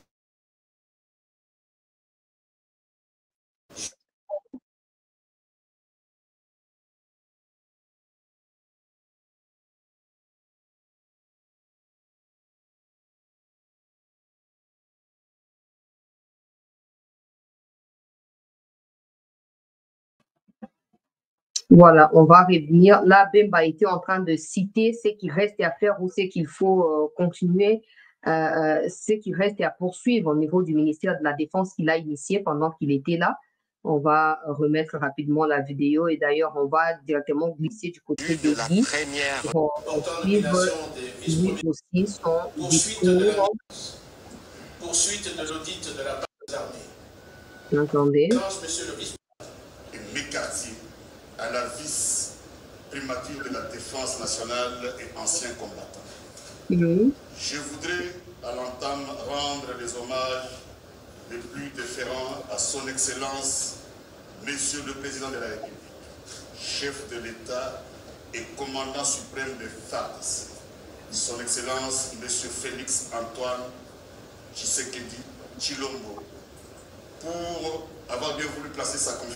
Voilà, on va revenir. Là, Bemba était en train de citer ce qui reste à faire ou ce qu'il faut continuer, ce qui reste à poursuivre au niveau du ministère de la Défense qu'il a initié pendant qu'il était là. On va remettre rapidement la vidéo et d'ailleurs, on va directement glisser du côté de Guy pour suivre lui aussi son discours. Poursuite de l'audit de la part des armées. Vous entendez? Monsieur le vice McCarthy, à la vice-primature de la Défense nationale et ancien combattant. Je voudrais, à l'entame, rendre les hommages les plus déférents à son Excellence, Monsieur le Président de la République, chef de l'État et commandant suprême des FARDC, son Excellence, Monsieur Félix Antoine Tshisekedi Tshilombo, pour avoir bien voulu placer sa confiance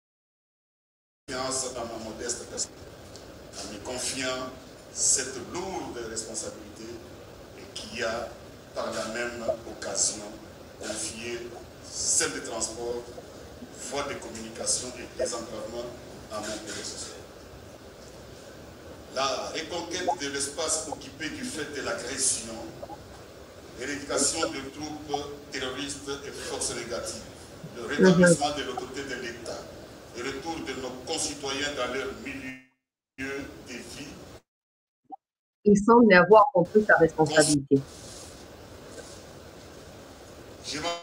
dans ma modeste personne, en me confiant cette lourde responsabilité et qui a par la même occasion confié celle des transports, voies de communication et désenclavement à mon prédécesseur. La reconquête de l'espace occupé du fait de l'agression, l'éradication de troupes terroristes et forces négatives, le rétablissement de l'autorité de l'État, le retour de nos concitoyens dans leur milieu de vie. Il semble avoir compris sa responsabilité. Je m'en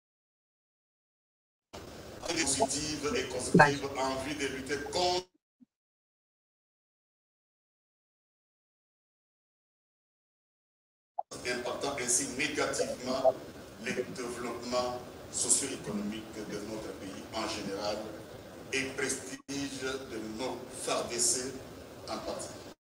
positive et constructive en vue de lutter contre impactant ainsi négativement le développement socio-économique de notre pays en général et prestige de nos FARDC en particulier.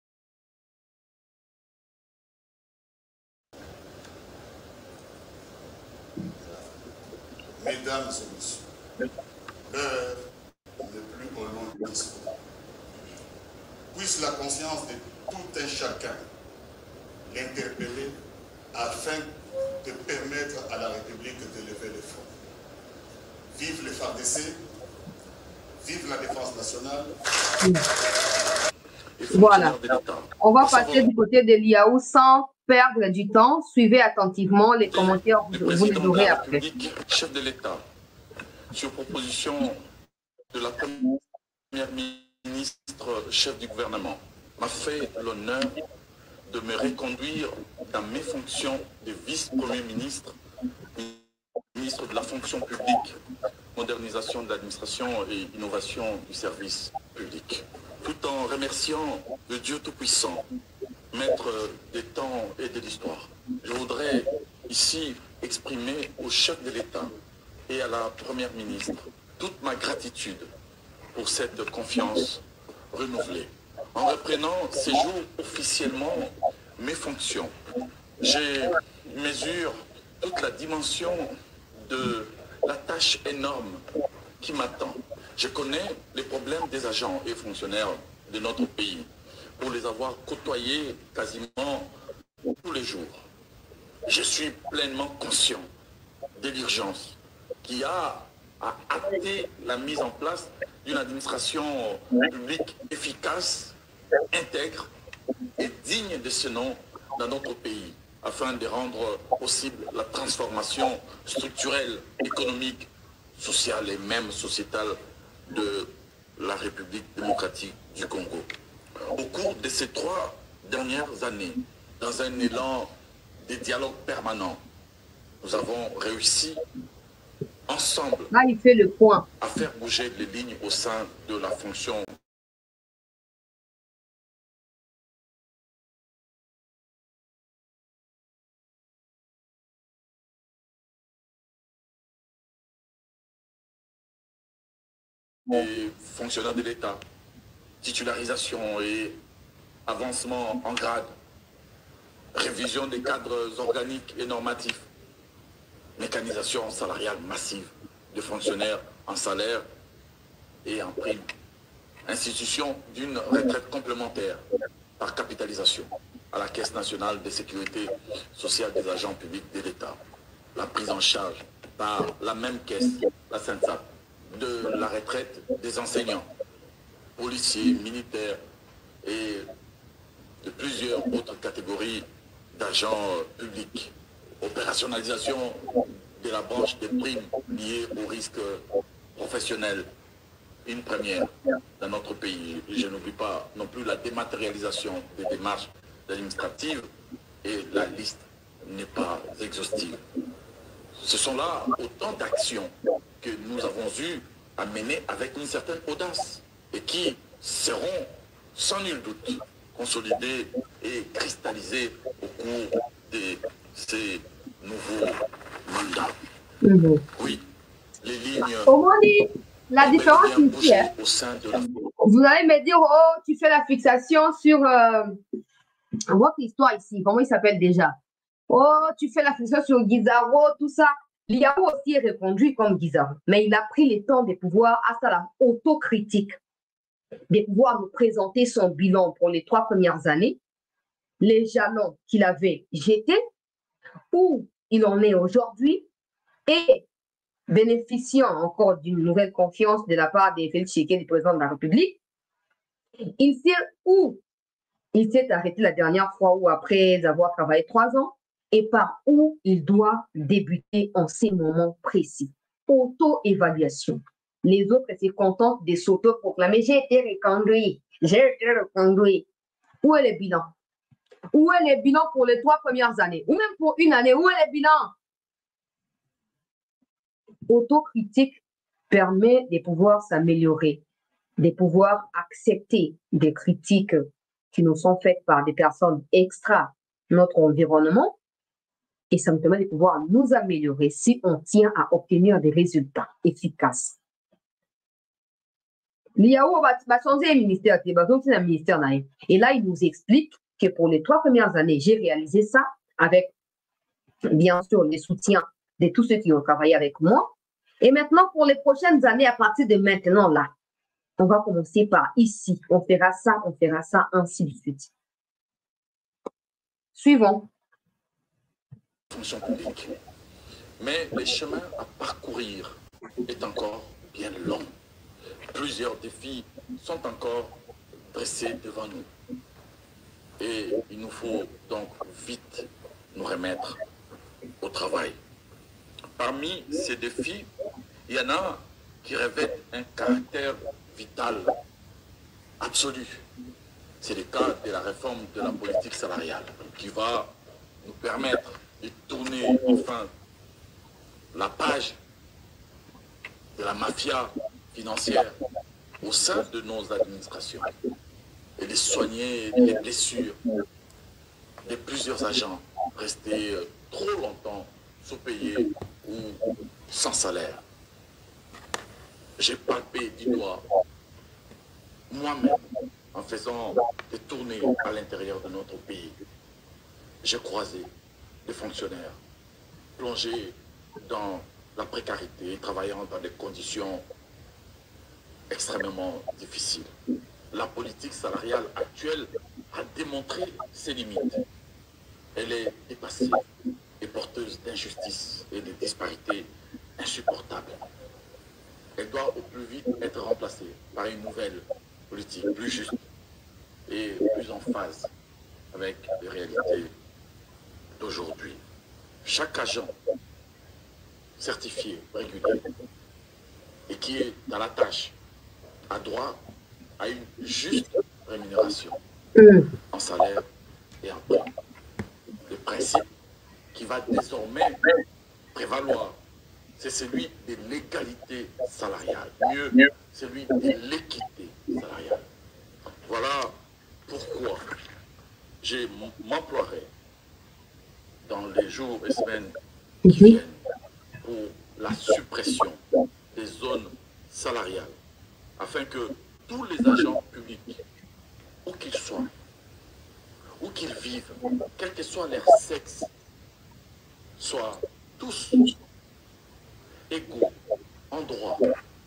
Mesdames et messieurs, l'heure n'est plus au long du discours. Puisse la conscience de tout un chacun l'interpeller afin de permettre à la République de lever le front. Vive les FARDC, vive la défense nationale. Voilà. On va passer du côté de l'IAO sans perdre du temps. Suivez attentivement les commentaires, vous les aurez après. Chef de l'État, sur proposition de la première ministre, chef du gouvernement, m'a fait l'honneur de me reconduire dans mes fonctions de vice-premier ministre, ministre de la fonction publique, modernisation de l'administration et innovation du service public. Tout en remerciant le Dieu Tout-Puissant, maître des temps et de l'histoire. Je voudrais ici exprimer au chef de l'État et à la première ministre toute ma gratitude pour cette confiance renouvelée. En reprenant ces jours officiellement mes fonctions, je mesure toute la dimension de la tâche énorme qui m'attend. Je connais les problèmes des agents et fonctionnaires de notre pays pour les avoir côtoyés quasiment tous les jours. Je suis pleinement conscient de l'urgence qu'il y a a acté la mise en place d'une administration publique efficace, intègre et digne de ce nom dans notre pays, afin de rendre possible la transformation structurelle, économique, sociale et même sociétale de la République démocratique du Congo. Au cours de ces 3 dernières années, dans un élan de dialogue permanent, nous avons réussi ensemble il fait le point. À faire bouger les lignes au sein de la fonction des fonctionnaires de l'État, titularisation et avancement en grade, révision des cadres organiques et normatifs, mécanisation salariale massive de fonctionnaires en salaire et en prime, institution d'une retraite complémentaire par capitalisation à la Caisse nationale de sécurité sociale des agents publics de l'État, la prise en charge par la même caisse, la SENSAP, de la retraite des enseignants, policiers, militaires et de plusieurs autres catégories d'agents publics, opérationnalisation de la branche des primes liées au risque professionnel, une première dans notre pays. Je n'oublie pas non plus la dématérialisation des démarches administratives et la liste n'est pas exhaustive. Ce sont là autant d'actions que nous avons eu à mener avec une certaine audace et qui seront sans nul doute consolidées et cristallisées au cours de ces nouveaux mandats. Oui, les lignes... Comment dire la différence ici, hein? Au sein de la... Vous allez me dire, oh, tu fais la fixation sur votre histoire ici. Comment il s'appelle déjà? Oh, tu fais la fixation sur Guizaro, tout ça. Liao aussi est répondu comme Guizaro. Mais il a pris le temps de pouvoir, à ça, la autocritique, de pouvoir nous présenter son bilan pour les 3 premières années, les jalons qu'il avait jetés, où il en est aujourd'hui, et bénéficiant encore d'une nouvelle confiance de la part des Félix Tshisekedi, du président de la République, il s'est arrêté la dernière fois ou après avoir travaillé 3 ans et par où il doit débuter en ces moments précis. Auto-évaluation. Les autres se contentent de s'auto-proclamer. J'ai été reconduit. Où est le bilan? Où est le bilan pour les 3 premières années? Ou même pour une année? Où est le bilan? Autocritique permet de pouvoir s'améliorer, de pouvoir accepter des critiques qui nous sont faites par des personnes extra notre environnement et ça nous permet de pouvoir nous améliorer si on tient à obtenir des résultats efficaces. Liao va changer le ministère, et là il nous explique que pour les 3 premières années, j'ai réalisé ça avec bien sûr le soutien de tous ceux qui ont travaillé avec moi. Et maintenant, pour les prochaines années, à partir de maintenant, là, on va commencer par ici. On fera ça, ainsi de suite. Suivant. Fonction publique. Mais le chemin à parcourir est encore bien long. Plusieurs défis sont encore dressés devant nous. Et il nous faut donc vite nous remettre au travail. Parmi ces défis, il y en a qui revêtent un caractère vital, absolu. C'est le cas de la réforme de la politique salariale qui va nous permettre de tourner enfin la page de la mafia financière au sein de nos administrations et de soigner les blessures de plusieurs agents restés trop longtemps sous-payés ou sans salaire. J'ai palpé du doigt moi-même en faisant des tournées à l'intérieur de notre pays. J'ai croisé des fonctionnaires plongés dans la précarité, travaillant dans des conditions extrêmement difficiles. La politique salariale actuelle a démontré ses limites. Elle est dépassée et porteuse d'injustice et de disparités insupportables. elle doit au plus vite être remplacée par une nouvelle politique plus juste et plus en phase avec les réalités d'aujourd'hui. Chaque agent certifié, régulier, et qui est dans la tâche, a droit à une juste rémunération en salaire et en prime. Le principe qui va désormais prévaloir, c'est celui de l'égalité salariale, mieux, celui de l'équité salariale. Voilà pourquoi je m'emploierai dans les jours et semaines qui viennent pour la suppression des zones salariales, afin que tous les agents publics, où qu'ils soient, où qu'ils vivent, quel que soit leur sexe, soient tous égaux en droit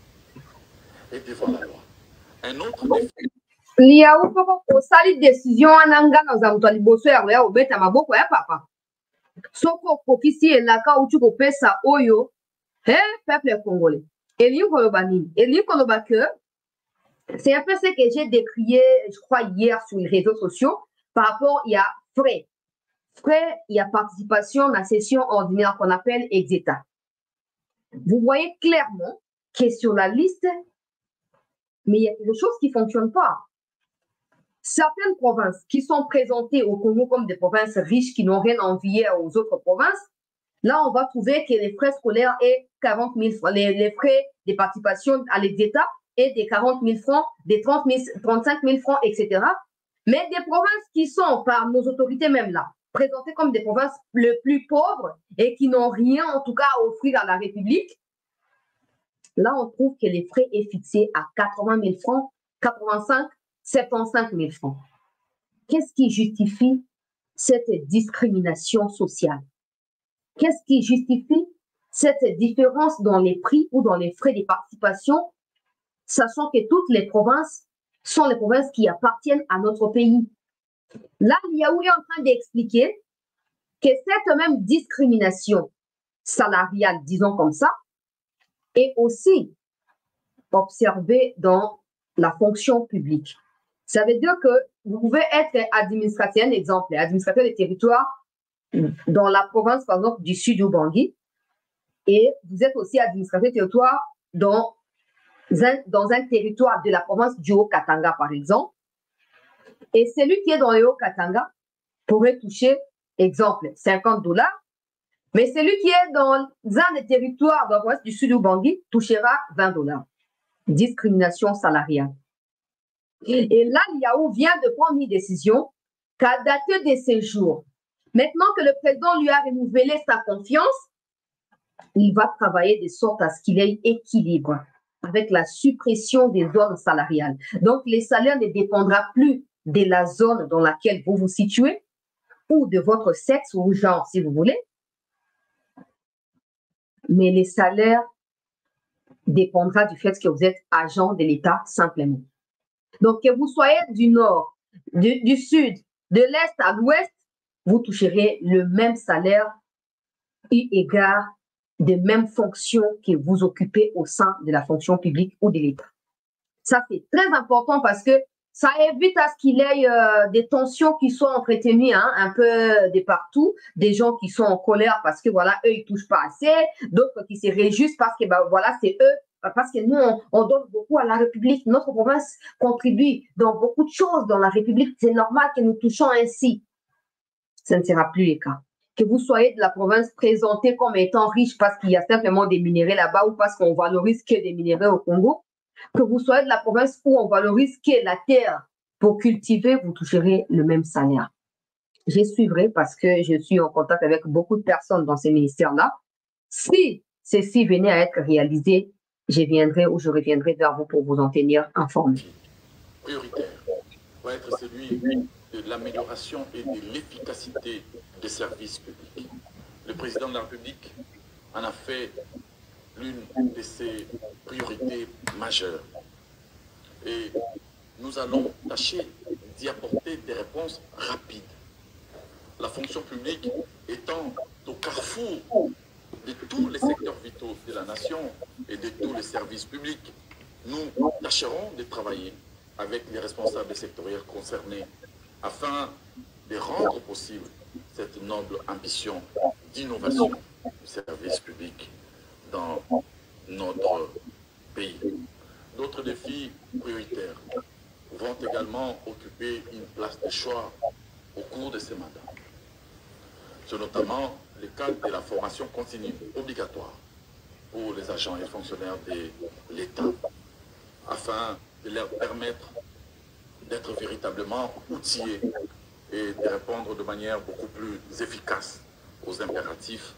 et devant la loi. Un autre défi. Liaou poko osali décision ananga na za mtu aliboso ya obeta maboko ya papa. Soko kokisi elaka utu kopesa oyo peuple congolais. Eli koloba nini? Eli koloba que c'est un peu ce que j'ai décrié, je crois, hier sur les réseaux sociaux par rapport il y a frais. Frais, il y a participation à la session ordinaire qu'on appelle exéta. Vous voyez clairement que sur la liste, mais il y a quelque chose qui ne fonctionne pas. Certaines provinces qui sont présentées au Congo comme des provinces riches qui n'ont rien à envier aux autres provinces, là, on va trouver que les frais scolaires est 40 000 francs, les frais de participation à l'exéta est des 40 000 francs, des 35 000 francs, etc. Mais des provinces qui sont, par nos autorités même là, présentées comme des provinces les plus pauvres et qui n'ont rien, en tout cas, à offrir à la République, là, on trouve que les frais est fixé à 80 000 francs, 85, 75 000 francs. Qu'est-ce qui justifie cette discrimination sociale? Qu'est-ce qui justifie cette différence dans les prix ou dans les frais de participation, sachant que toutes les provinces sont les provinces qui appartiennent à notre pays? Là, Liaou est en train d'expliquer que cette même discrimination salariale, disons comme ça, est aussi observée dans la fonction publique. Ça veut dire que vous pouvez être administrateur, un exemple, administrateur des territoires dans la province, par exemple, du sud Ubangi, et vous êtes aussi administrateur de territoire dans un territoire de la province du Haut-Katanga, par exemple. Et celui qui est dans le Haut-Katanga pourrait toucher, exemple, 50 $, mais celui qui est dans un des territoires de la province du sud Ubangi touchera 20 $. Discrimination salariale. Et là, Liaou vient de prendre une décision qu'à dater de ces jours, maintenant que le président lui a renouvelé sa confiance, il va travailler de sorte à ce qu'il ait équilibre avec la suppression des zones salariales. Donc, les salaires ne dépendront plus de la zone dans laquelle vous vous situez ou de votre sexe ou genre, si vous voulez, mais les salaires dépendront du fait que vous êtes agent de l'État simplement. Donc, que vous soyez du nord, du sud, de l'est à l'ouest, vous toucherez le même salaire eu égard des mêmes fonctions que vous occupez au sein de la fonction publique ou de l'État. Ça, c'est très important parce que ça évite à ce qu'il y ait des tensions qui soient entretenues un peu de partout, des gens qui sont en colère parce que, voilà, eux, ils touchent pas assez, d'autres qui se réjouissent parce que, ben, voilà, c'est eux. Parce que nous, on donne beaucoup à la République. Notre province contribue dans beaucoup de choses dans la République. C'est normal que nous touchons ainsi. Ça ne sera plus le cas. Que vous soyez de la province présentée comme étant riche parce qu'il y a simplement des minéraux là-bas ou parce qu'on valorise que des minéraux au Congo, que vous soyez de la province où on valorise que la terre pour cultiver, vous toucherez le même salaire. Je suivrai parce que je suis en contact avec beaucoup de personnes dans ces ministères-là. Si ceci venait à être réalisé, je viendrai ou je reviendrai vers vous pour vous en tenir informé. Prioritaire va être celui de l'amélioration et de l'efficacité des services publics. Le président de la République en a fait l'une de ses priorités majeures. Et nous allons tâcher d'y apporter des réponses rapides. La fonction publique étant au carrefour de tous les secteurs vitaux de la nation et et de tous les services publics. Nous tâcherons de travailler avec les responsables sectoriels concernés afin de rendre possible cette noble ambition d'innovation du service public dans notre pays. D'autres défis prioritaires vont également occuper une place de choix au cours de ces mandats. C'est notamment le cadre de la formation continue obligatoire pour les agents et fonctionnaires de l'État, afin de leur permettre d'être véritablement outillés et de répondre de manière beaucoup plus efficace aux impératifs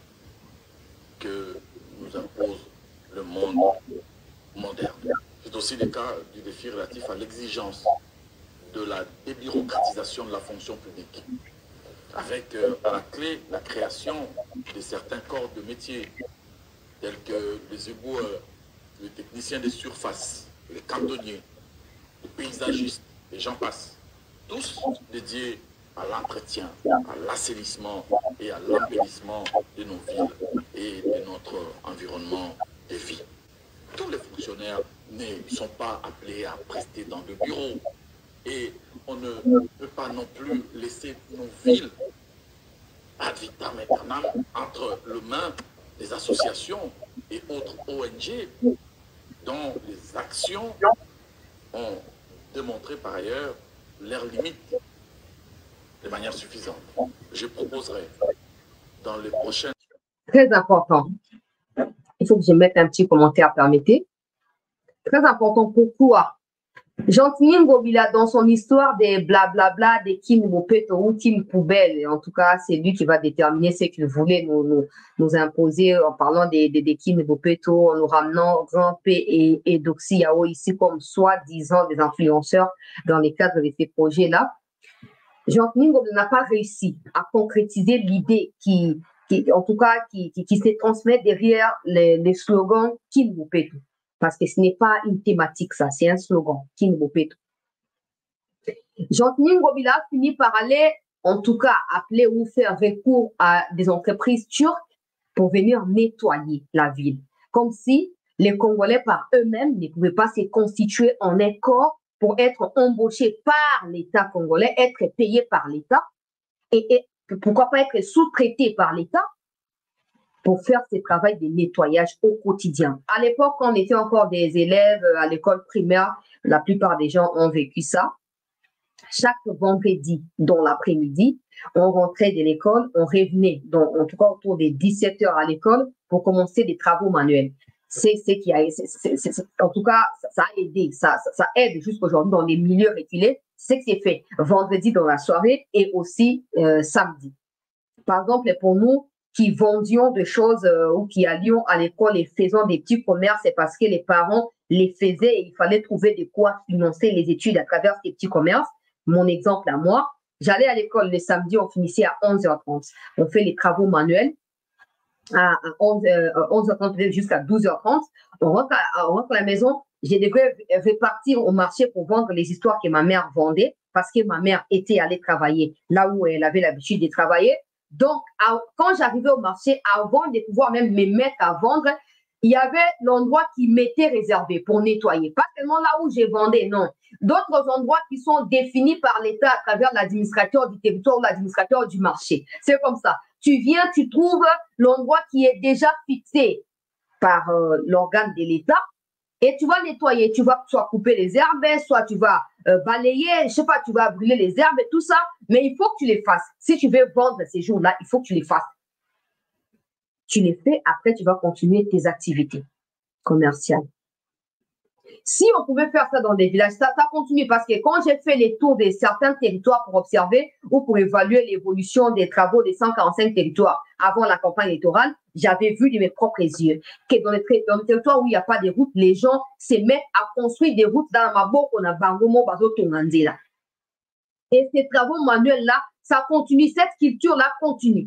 que nous impose le monde moderne. C'est aussi le cas du défi relatif à l'exigence de la débureaucratisation de la fonction publique, avec à la clé la création de certains corps de métiers, tels que les éboueurs, les techniciens de surface, les cantonniers, les paysagistes, et j'en passe, tous dédiés à l'entretien, à l'assainissement et à l'embellissement de nos villes et de notre environnement de vie. Tous les fonctionnaires ne sont pas appelés à prester dans le bureau et on ne peut pas non plus laisser nos villes ad vitam aeternam entre les mains des associations et autres ONG dont les actions ont démontré par ailleurs leurs limites de manière suffisante. Je proposerai dans les prochaines... Très important. Il faut que je mette un petit commentaire, permettez. Très important. Pourquoi? Jean-Timine Ngobila, dans son histoire des blablabla, des Kin Mopeto ou Kin Poubelle, et en tout cas, c'est lui qui va déterminer ce qu'il voulait nous imposer en parlant des Kin Mopeto, en nous ramenant Grand P et Doxy Yao ici comme soi-disant des influenceurs dans les cadres de ces projets-là. Jean-Timine Ngobila n'a pas réussi à concrétiser l'idée qui se transmet derrière les slogans Kin Mopeto. Parce que ce n'est pas une thématique, ça, c'est un slogan, Kin Mopeto. Jean-Timine Ngobila finit par aller, en tout cas, appeler ou faire recours à des entreprises turques pour venir nettoyer la ville. Comme si les Congolais par eux-mêmes ne pouvaient pas se constituer en un corps pour être embauchés par l'État congolais, être payés par l'État, et pourquoi pas être sous-traités par l'État pour faire ce travail de nettoyage au quotidien. À l'époque, quand on était encore des élèves à l'école primaire, la plupart des gens ont vécu ça. Chaque vendredi, dans l'après-midi, on rentrait de l'école, on revenait, en tout cas autour des 17 heures à l'école, pour commencer des travaux manuels. En tout cas, ça a aidé, ça aide jusqu'aujourd'hui dans les milieux reculés. C'est ce qui est fait vendredi dans la soirée et aussi samedi. Par exemple, pour nous, qui vendions des choses ou qui allions à l'école et faisons des petits commerces, c'est parce que les parents les faisaient et il fallait trouver de quoi financer les études à travers ces petits commerces. Mon exemple à moi, j'allais à l'école le samedi, on finissait à 11h30. On fait les travaux manuels à 11h30 jusqu'à 12h30. On rentre à la maison. Je devais repartir au marché pour vendre les histoires que ma mère vendait parce que ma mère était allée travailler là où elle avait l'habitude de travailler. Donc, quand j'arrivais au marché, avant de pouvoir même me mettre à vendre, il y avait l'endroit qui m'était réservé pour nettoyer. Pas seulement là où je vendais, non. D'autres endroits qui sont définis par l'État à travers l'administrateur du territoire ou l'administrateur du marché. C'est comme ça. Tu viens, tu trouves l'endroit qui est déjà fixé par l'organe de l'État et tu vas nettoyer. Tu vas soit couper les herbes, soit tu vas balayer, je sais pas, tu vas brûler les herbes et tout ça. Mais il faut que tu les fasses. Si tu veux vendre ces jours-là, il faut que tu les fasses. Tu les fais, après tu vas continuer tes activités commerciales. Si on pouvait faire ça dans des villages, ça continue parce que quand j'ai fait les tours de certains territoires pour observer ou pour évaluer l'évolution des travaux des 145 territoires avant la campagne électorale, j'avais vu de mes propres yeux que dans les territoires où il n'y a pas de routes, les gens se mettent à construire des routes dans ma boque, on a Bangomo, Bazo, Tongandela. Et ces travaux manuels-là, ça continue, cette culture-là continue.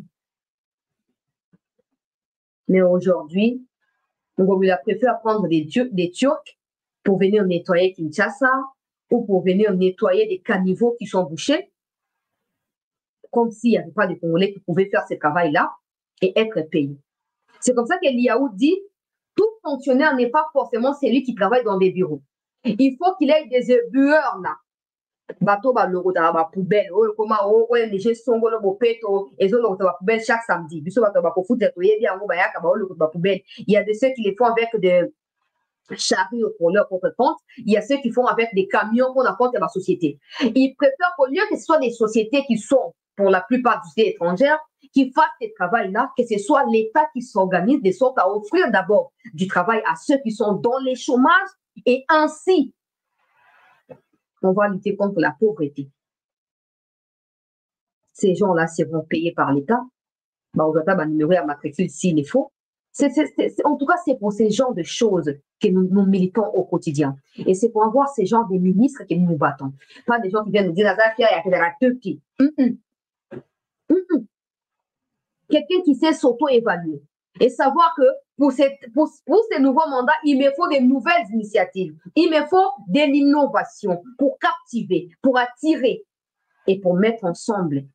Mais aujourd'hui, on préfère prendre des Turcs pour venir nettoyer Kinshasa ou pour venir nettoyer des caniveaux qui sont bouchés, comme s'il n'y avait pas de Congolais qui pouvaient faire ce travail-là et être payés. C'est comme ça que l'IAO dit, Tout fonctionnaire n'est pas forcément celui qui travaille dans des bureaux. Il faut qu'il ait des éboueurs là. Bateau ba logo ta ba poubelle comment les gens sont go lo peto et zo lo ta poubelle chaque samedi biso bato ba ko foutre to yebi ango ba yaka ba logo ba poubelle. Il y a de ceux qui les font avec des charrues pour leur propre compte, il y a ceux qui font avec des camions pour la compte de la société. Ils préfèrent qu'au lieu que ce soit des sociétés qui sont pour la plupart du temps étrangères qui fassent ce travail-là, que ce soit l'État qui s'organise de sorte à offrir d'abord du travail à ceux qui sont dans les chômages et ainsi on va lutter contre la pauvreté. Ces gens-là seront payés par l'État. On va numéro à matricule s'il est faux. En tout cas, c'est pour ces genres de choses que nous militons au quotidien. Et c'est pour avoir ces genres de ministres que nous nous battons. Pas des gens qui viennent nous dire quelqu'un qui sait s'auto-évaluer et savoir que pour ces nouveaux mandats, il me faut des nouvelles initiatives. Il me faut de l'innovation pour captiver, pour attirer et pour mettre ensemble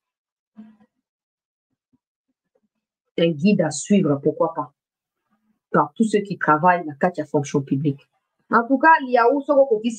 un guide à suivre, pourquoi pas, par tous ceux qui travaillent dans la fonction publique. En tout cas, il y a où ce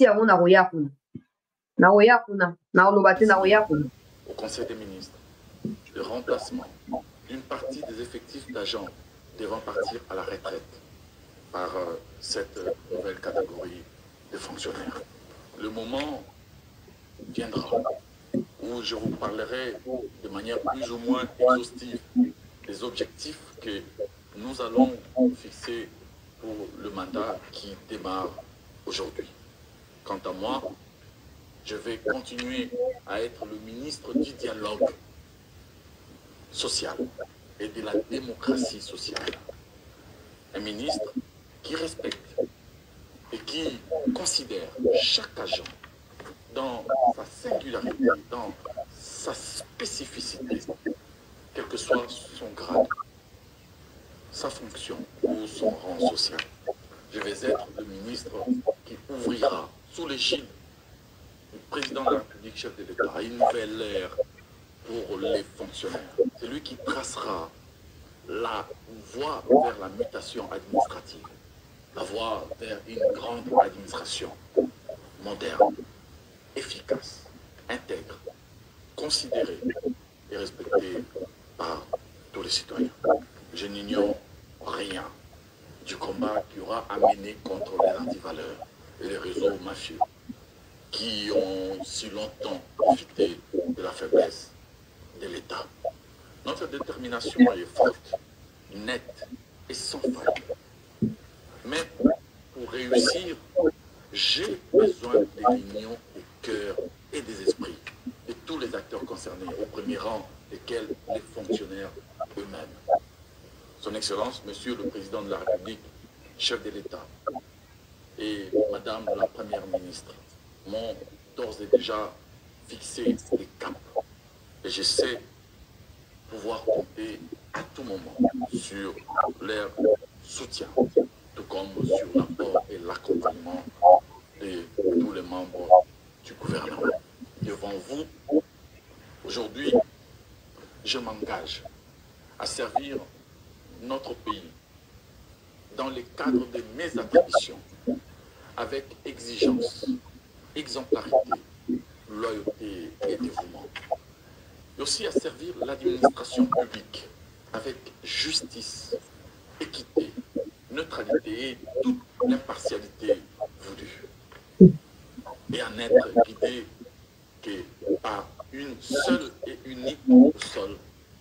au Conseil des ministres, le remplacement d'une partie des effectifs d'agents devant partir à la retraite par cette nouvelle catégorie de fonctionnaires. Le moment viendra où je vous parlerai de manière plus ou moins exhaustive des objectifs que nous allons fixer pour le mandat qui démarre aujourd'hui. Quant à moi, je vais continuer à être le ministre du dialogue social et de la démocratie sociale. Un ministre qui respecte et qui considère chaque agent dans sa singularité, dans sa spécificité, quel que soit son grade, sa fonction ou son rang social. Je vais être le ministre qui ouvrira sous l'égide du président de la République, chef de l'État, une nouvelle ère pour les fonctionnaires. C'est lui qui tracera la voie vers la mutation administrative, la voie vers une grande administration moderne, efficace, intègre, considérée et respectée par tous les citoyens. Je n'ignore rien du combat qui aura à mener contre les antivaleurs et les réseaux mafieux qui ont si longtemps profité de la faiblesse de l'État. Notre détermination est forte, nette et sans faille. Mais pour réussir, j'ai besoin de l'union des cœurs et des esprits de tous les acteurs concernés, au premier rang desquels les fonctionnaires eux-mêmes. Son Excellence, Monsieur le Président de la République, chef de l'État, et Madame la Première ministre m'ont d'ores et déjà fixé des caps. Et je sais pouvoir compter à tout moment sur leur soutien, tout comme sur l'apport et l'accompagnement de tous les membres du gouvernement. Devant vous, aujourd'hui, je m'engage à servir notre pays dans le cadre de mes attributions avec exigence, exemplarité, loyauté et dévouement. Et aussi à servir l'administration publique avec justice, équité, neutralité et toute l'impartialité voulue. Et en être guidé que par une seule et unique boussole,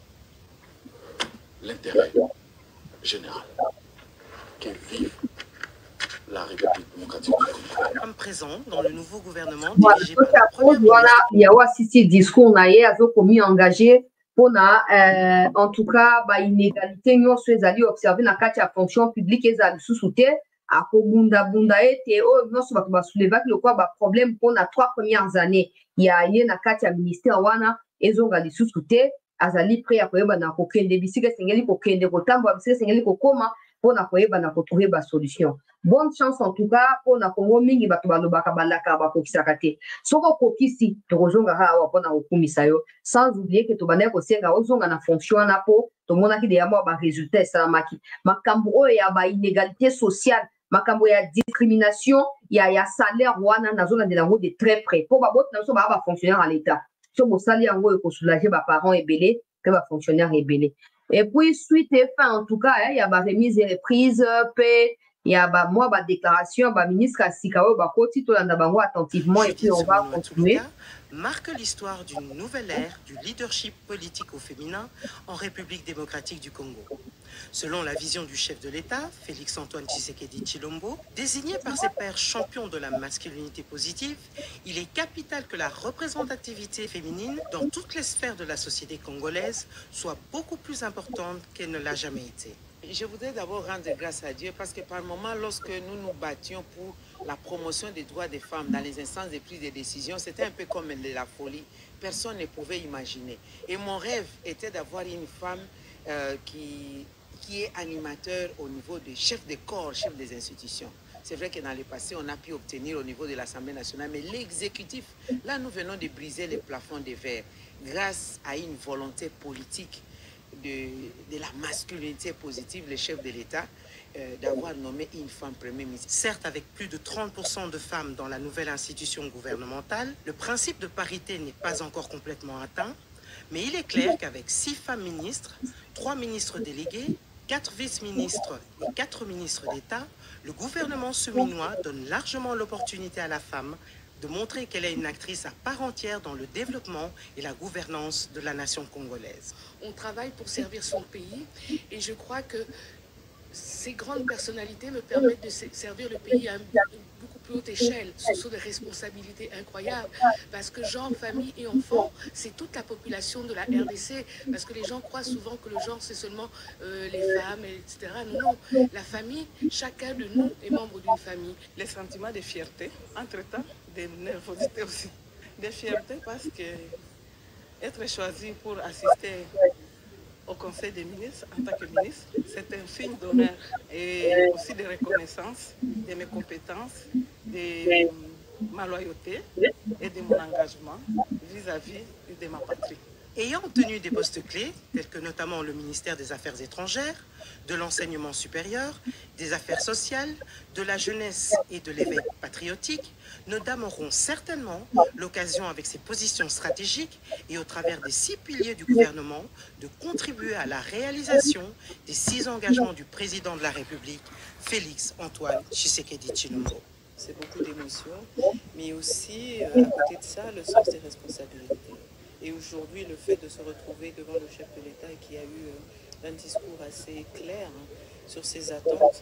l'intérêt général. Que vive la République démocratique du Congo. Comme présent dans le nouveau gouvernement dirigé par la première ministre. Il y a aussi discours commis engagé pour en tout cas inégalité nous allons observer dans la fonction publique et à sous-souté à Kobunda Bunda et nous sommes soulever le quoi problème pour les 3 premières années. Il y a un ministère wana et ont allé sous-souté azali prêt à koyeba na kokende bisika sengeli kokende kotambo bisika sengeli kokoma pour trouver la solution. Bonne chance en tout cas pour na Congo mingi bato balobaka balaka bakokisaka te. Soko kokisi tokozonga hawa pona okumisa yo sans oublier que tobane kosenga ozonga na fonction na po tomonaki de yamo ba résultat esalamaki. Makambo oyo ya ba inégalité sociale, makambo ya discrimination, ya salaire wana nazona de lango de très près. Pour ba bot na so ba fonctionnaire à l'état. So bo sali yango ko soulager ba parents ebelé que ba fonctionnaire ebelé. Et puis suite et fin en tout cas, il y a ba remise et reprise paix. Il y a moi déclaration ministre Asikao Bakoti tolanda bango attentivement et puis on va continuer. Marque l'histoire d'une nouvelle ère du leadership politique au féminin en République démocratique du Congo. Selon la vision du chef de l'État, Félix-Antoine Tshisekedi Tshilombo, désigné par ses pairs champion de la masculinité positive, il est capital que la représentativité féminine dans toutes les sphères de la société congolaise soit beaucoup plus importante qu'elle ne l'a jamais été. Je voudrais d'abord rendre grâce à Dieu parce que par moment, lorsque nous nous battions pour la promotion des droits des femmes dans les instances de prise de décision, c'était un peu comme de la folie. Personne ne pouvait imaginer. Et mon rêve était d'avoir une femme qui est animateur au niveau des chefs de corps, chefs des institutions. C'est vrai que dans le passé, on a pu obtenir au niveau de l'Assemblée nationale, mais l'exécutif, là, nous venons de briser les plafonds de verre grâce à une volonté politique de la masculinité positive, le chef de l'État, d'avoir nommé une femme Premier ministre. Certes, avec plus de 30% de femmes dans la nouvelle institution gouvernementale, le principe de parité n'est pas encore complètement atteint, mais il est clair qu'avec 6 femmes ministres, 3 ministres délégués, 4 vice-ministres et 4 ministres d'État, le gouvernement seminois donne largement l'opportunité à la femme de montrer qu'elle est une actrice à part entière dans le développement et la gouvernance de la nation congolaise. On travaille pour servir son pays et je crois que ces grandes personnalités me permettent de servir le pays à une beaucoup plus haute échelle. Ce sont des responsabilités incroyables parce que genre, famille et enfants, c'est toute la population de la RDC. Parce que les gens croient souvent que le genre, c'est seulement les femmes, etc. Non, non, la famille, chacun de nous est membre d'une famille. Les sentiments de fierté, entre-temps, de nervosité aussi. De fierté parce que être choisi pour assister au Conseil des ministres en tant que ministre, c'est un signe d'honneur et aussi de reconnaissance de mes compétences, de ma loyauté et de mon engagement vis-à-vis de ma patrie. Ayant obtenu des postes clés, tels que notamment le ministère des Affaires étrangères, de l'enseignement supérieur, des affaires sociales, de la jeunesse et de l'éveil patriotique, nos dames auront certainement l'occasion, avec ces positions stratégiques et au travers des 6 piliers du gouvernement, de contribuer à la réalisation des 6 engagements du président de la République, Félix-Antoine Tshisekedi Tshilombo. C'est beaucoup d'émotions, mais aussi, à côté de ça, le sens des responsabilités. Et aujourd'hui, le fait de se retrouver devant le chef de l'État qui a eu un discours assez clair sur ses attentes,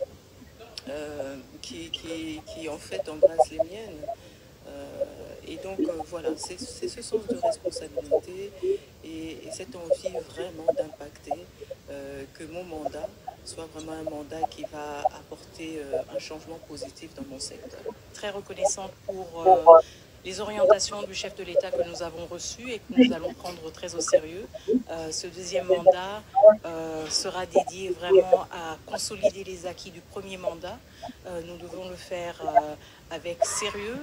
qui en fait embrasse les miennes. Et donc voilà, c'est ce sens de responsabilité et cette envie vraiment d'impacter, que mon mandat soit vraiment un mandat qui va apporter un changement positif dans mon secteur. Très reconnaissante pour les orientations du chef de l'État que nous avons reçues et que nous allons prendre très au sérieux. Ce deuxième mandat sera dédié vraiment à consolider les acquis du premier mandat. Nous devons le faire avec sérieux.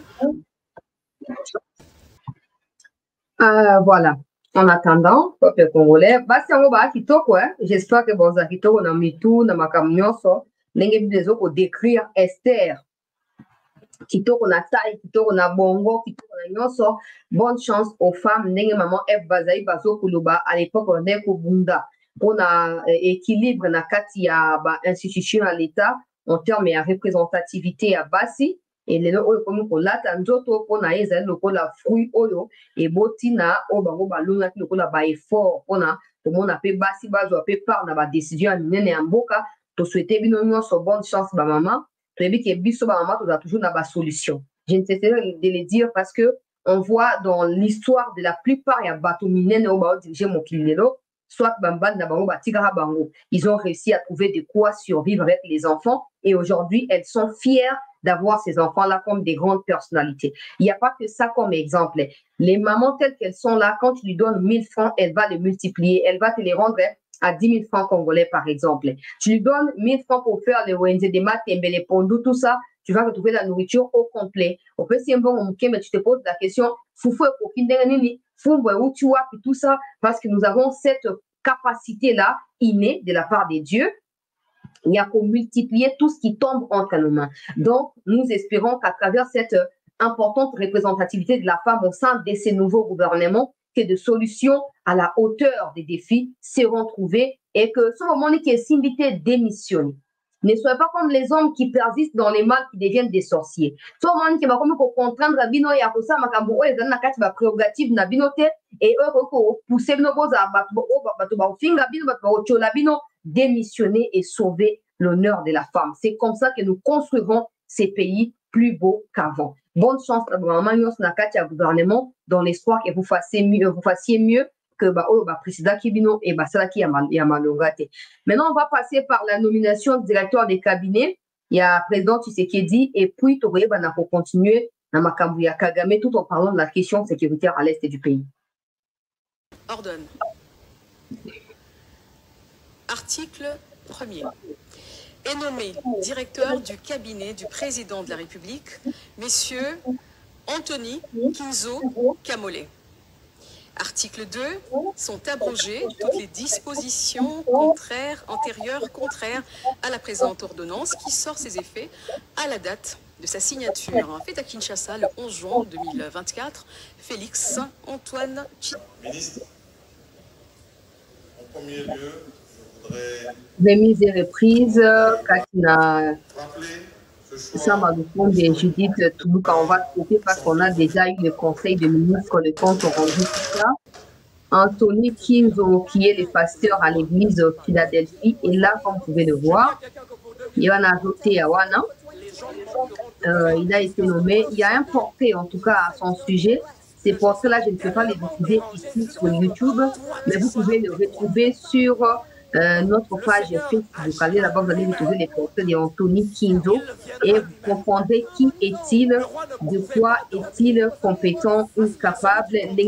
Voilà. En attendant, peuple congolais, j'espère que vous avez tout dans mitou, dans ma camionso, n'engagez pas décrire Esther. Kitoko na taille, kitoko na bongo, kitoko na nyonso. Bonne chance aux femmes. Nenge maman F Bazaï Bazo Kuluba à l'époque on est au Bunda. On a équilibre na kati ya ba institution à l'État en termes de représentativité à Bassi. Et les oyo comme ko lata nzoto pona ezali lokola fruit oyo et botina o bango balunga ki lokola ba effort pona to mona pe Bassi bazo pe par na ba décision ya minene ya mboka to souhaiter bino nyonso bonne chance ba maman. Je ne cesse de le dire parce que on voit dans l'histoire de la plupart, il y a Batominen au Bao dirigé mon Kilelo, soit Bamban Nabango Batigara Bango. Ils ont réussi à trouver de quoi survivre avec les enfants et aujourd'hui, elles sont fières d'avoir ces enfants-là comme des grandes personnalités. Il n'y a pas que ça comme exemple. Les mamans telles qu'elles sont là, quand tu lui donnes 1000 francs, elle va les multiplier, elle va te les rendre à 10 000 francs congolais, par exemple. Tu lui donnes 1 000 francs pour faire les ONG des maths, les pondous, tout ça, tu vas retrouver la nourriture au complet. Au peut si un bon mais tu te poses la question, foufou et où tu vois, puis tout ça, parce que nous avons cette capacité-là innée de la part des dieux. Il n'y a qu'à multiplier tout ce qui tombe entre nos mains. Donc, nous espérons qu'à travers cette importante représentativité de la femme au sein de ces nouveaux gouvernements, que des solutions à la hauteur des défis seront trouvées et que ce moment qui est invité démissionne. Ne soyez pas comme les hommes qui persistent dans les mal qui deviennent des sorciers. Ce moment qui va comme contraindre à bino et à ça makambo et dans la carte va prérogative na binote et eux pousser nos beaux à démissionner et sauver l'honneur de la femme. C'est comme ça que nous construirons ces pays plus beaux qu'avant. Bonne chance à le gouvernement dans l'espoir que vous fassiez mieux que président Kibino et cela qui a malongate. Maintenant, on va passer par la nomination du directeur des cabinets. Il y a président Tshisekedi et puis Togoye pour continuer dans Makambu ya Kagame tout en parlant de la question sécuritaire à l'est du pays. Ordonne. Article 1er. Est nommé directeur du cabinet du président de la République, messieurs Anthony Kinzo Kamole. Article 2. Sont abrogées toutes les dispositions antérieures contraires à la présente ordonnance qui sort ses effets à la date de sa signature. Fait à Kinshasa le 11 juin 2024, Félix Antoine Tshisekedi. Ministre, en premier lieu, remise et reprise, Katina Samaloukoum et Judith Toulouka. On va traiter parce qu'on a déjà eu le conseil de ministre, le compte rendu tout ça. Anthony Kinzo, qui est le pasteur à l'église de Philadelphie, est là, comme vous pouvez le voir. Il en a ajouté à Wana. Il a été nommé. Il y a un portrait, en tout cas, à son sujet. Ces portraits-là, je ne peux pas les diffuser ici sur YouTube, mais vous pouvez le retrouver sur notre page Facebook. Allez là-bas, vous allez retrouver les portraits d'Anthony Kinzo et vous confondez qui est-il, de quoi est-il compétent ou capable. Il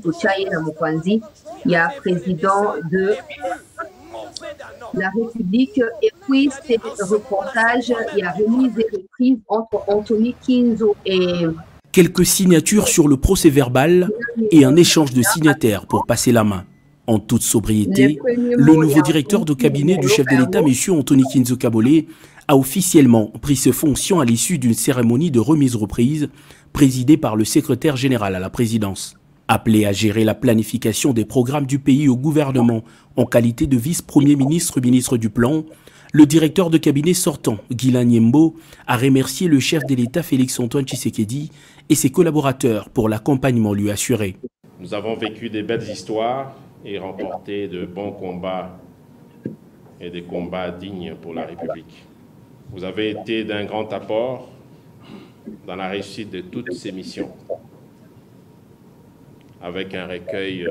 y a président de la République et puis c'est le reportage, il y a remise et reprise entre Anthony Kinzo et... Quelques signatures sur le procès-verbal et un échange de signataires pour passer la main. En toute sobriété, le nouveau directeur de cabinet du chef de l'État, M. Anthony Kinzo Kamole, a officiellement pris ses fonctions à l'issue d'une cérémonie de remise-reprise présidée par le secrétaire général à la présidence. Appelé à gérer la planification des programmes du pays au gouvernement en qualité de vice-premier ministre, ministre du Plan, le directeur de cabinet sortant, Guilain Nyembo, a remercié le chef de l'État Félix Antoine Tshisekedi et ses collaborateurs pour l'accompagnement lui assuré. Nous avons vécu des belles histoires et remporté de bons combats et des combats dignes pour la République. Vous avez été d'un grand apport dans la réussite de toutes ces missions, avec un recueil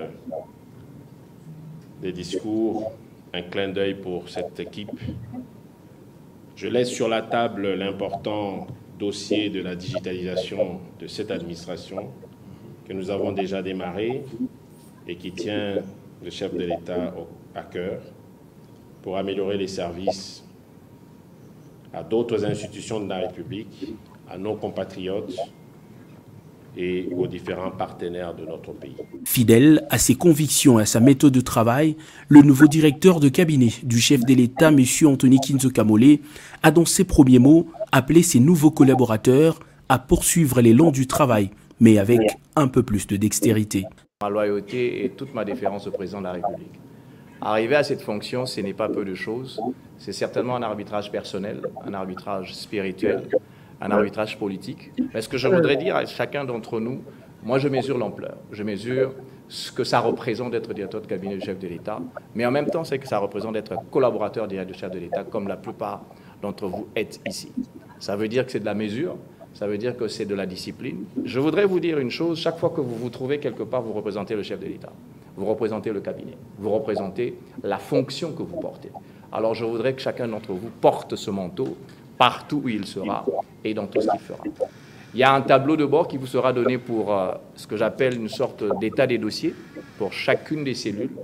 des discours, un clin d'œil pour cette équipe. Je laisse sur la table l'important dossier de la digitalisation de cette administration que nous avons déjà démarré et qui tient le chef de l'État à cœur pour améliorer les services à d'autres institutions de la République, à nos compatriotes et aux différents partenaires de notre pays. Fidèle à ses convictions et à sa méthode de travail, le nouveau directeur de cabinet du chef de l'État, M. Anthony Kinzo Kamole, a dans ses premiers mots appelé ses nouveaux collaborateurs à poursuivre l'élan du travail, mais avec un peu plus de dextérité. Ma loyauté et toute ma déférence au président de la République. Arriver à cette fonction, ce n'est pas peu de choses. C'est certainement un arbitrage personnel, un arbitrage spirituel, un arbitrage politique. Mais ce que je voudrais dire à chacun d'entre nous, moi je mesure l'ampleur, je mesure ce que ça représente d'être directeur de cabinet du chef de l'État, mais en même temps c'est que ça représente d'être collaborateur direct du chef de l'État, comme la plupart d'entre vous êtes ici. Ça veut dire que c'est de la mesure, ça veut dire que c'est de la discipline. Je voudrais vous dire une chose, chaque fois que vous vous trouvez quelque part, vous représentez le chef de l'État, vous représentez le cabinet, vous représentez la fonction que vous portez. Alors je voudrais que chacun d'entre vous porte ce manteau partout où il sera et dans tout ce qu'il fera. Il y a un tableau de bord qui vous sera donné pour ce que j'appelle une sorte d'état des dossiers pour chacune des cellules